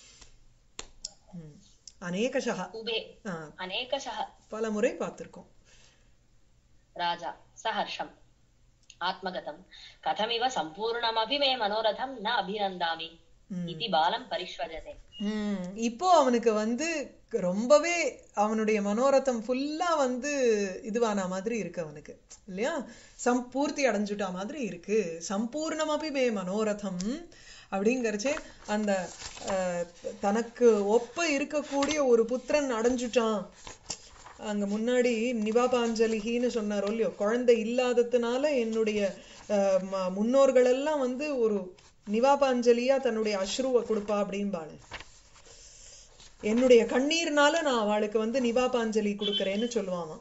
அநேகஷஹ, அநேகஷஹ, பல முறை பார்த்திருக்கோம். ராஜா சஹர்ஷம் ஆத்மகதம் கதமிவ சம்பூர்ணமபி மே மனோரதம் ந அபிநந்தாமி இதி பாலம் பரிஷ்வஜதே. இப்போ அவனுக்கு வந்து ரொம்பவே அவனுடைய மனோரதம் ஃபுல்லா வந்து இதுவான மாதிரி இருக்கு அவனுக்கு இல்லையா, சம்பூர்த்தி அடைஞ்சுட்டா மாதிரி இருக்கு. சம்பூர்ணமபி மே மனோரதம் அப்படிங்கறச்சே அந்த தனக்கு ஒப்ப இருக்கக்கூடிய ஒரு புத்திரன் அடைஞ்சுட்டான். அங்க முன்னாடி நிவாபாஞ்சலின்னு சொன்னாரோ இல்லையோ, குழந்தை இல்லாததுனால என்னுடைய முன்னோர்கள் எல்லாம் வந்து ஒரு நிவாபாஞ்சலியா தன்னுடைய அஸ்ருவை கொடுப்பா அப்படின்பாளு. என்னுடைய கண்ணீர்னால நான் அவளுக்கு வந்து நிவாபாஞ்சலி கொடுக்கறேன்னு சொல்லுவாமா.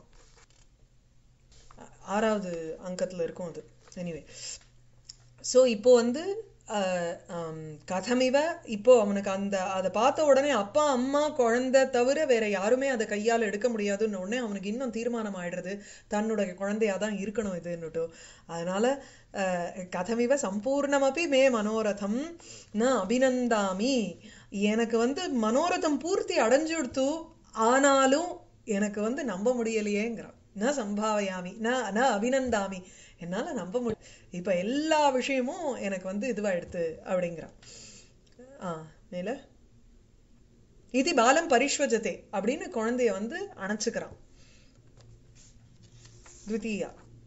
ஆறாவது அங்கத்துல இருக்கும் அது. எனிவே, சோ இப்போ வந்து அஹ், ஆம், கதமிவ இப்போ அவனுக்கு அந்த அதை பார்த்த உடனே அப்பா அம்மா குழந்தை தவிர வேற யாருமே அதை கையால் எடுக்க முடியாதுன்னு உடனே அவனுக்கு இன்னும் தீர்மானம் ஆயிடுறது தன்னுடைய குழந்தையா தான் இருக்கணும் இதுன்னுட்டு. அதனால அஹ், கதமிவ சம்பூர்ணமபி மே மனோரதம் ந அபிநந்தாமி, எனக்கு வந்து மனோரதம் பூர்த்தி அடைஞ்சுடுத்து ஆனாலும் எனக்கு வந்து நம்ப முடியலையேங்கிறான். ந சம்பாவயாமி ந ந அபிநந்தாமி, என்னால நம்ப முடி இப்ப எல்லா விஷயமும் எனக்கு வந்து இதுவாயிடுத்து அப்படிங்கிறான். ஆ மேல இது பாலம் பரிஷ்வஜதே அப்படின்னு குழந்தைய வந்து அணைச்சுக்கிறான். த்விதீயா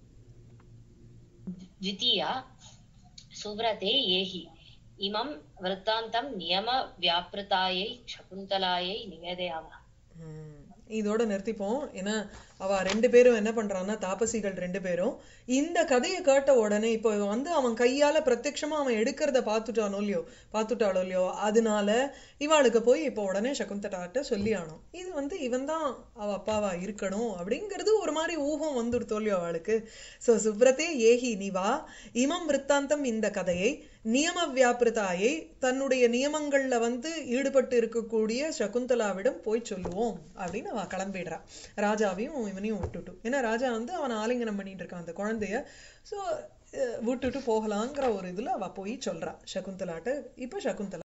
द्वितीया सुव्रते येहि इमं वृत्तान्तं नियमव्यापृतायै शकुन्तलायै निवेदयामः. ம். இதோட நிறுத்திப்போம். ஏன்னா அவ ரெண்டு பேரும் என்ன பண்றான்னா தாபசிகள் ரெண்டு பேரும் இந்த கதையை கேட்ட உடனே இப்போ வந்து அவன் கையால பிரத்யட்சமா அவன் எடுக்கிறத பார்த்துட்டானோ இல்லையோ பார்த்துட்டாளோ இல்லையோ, அதனால இவாளுக்கு போய் இப்போ உடனே சகுந்தலாட்ட சொல்லி ஆனோம் இது வந்து இவன் தான் அவ அப்பாவா இருக்கணும் அப்படிங்கிறது ஒரு மாதிரி ஊகம் வந்துடுத்தோ இல்லையோ அவளுக்கு. சோ சுப்ரதே ஏஹி நிவா இமம் விற்த்தாந்தம், இந்த கதையை நியம வியாபிரதாயை தன்னுடைய நியமங்கள்ல வந்து ஈடுபட்டு இருக்கக்கூடிய சகுந்தலாவிடம் போய் சொல்லுவோம் அப்படின்னு அவ கிளம்பிடுறா. ராஜாவையும் இவனையும் விட்டுட்டு, ஏன்னா ராஜா வந்து அவனை ஆலிங்கனம் பண்ணிட்டு இருக்கான் அந்த குழந்தைய. சோ விட்டுட்டு போகலாங்கிற ஒரு இதுல அவ போய் சொல்றா சகுந்தலாட்ட. இப்ப சகுந்தலா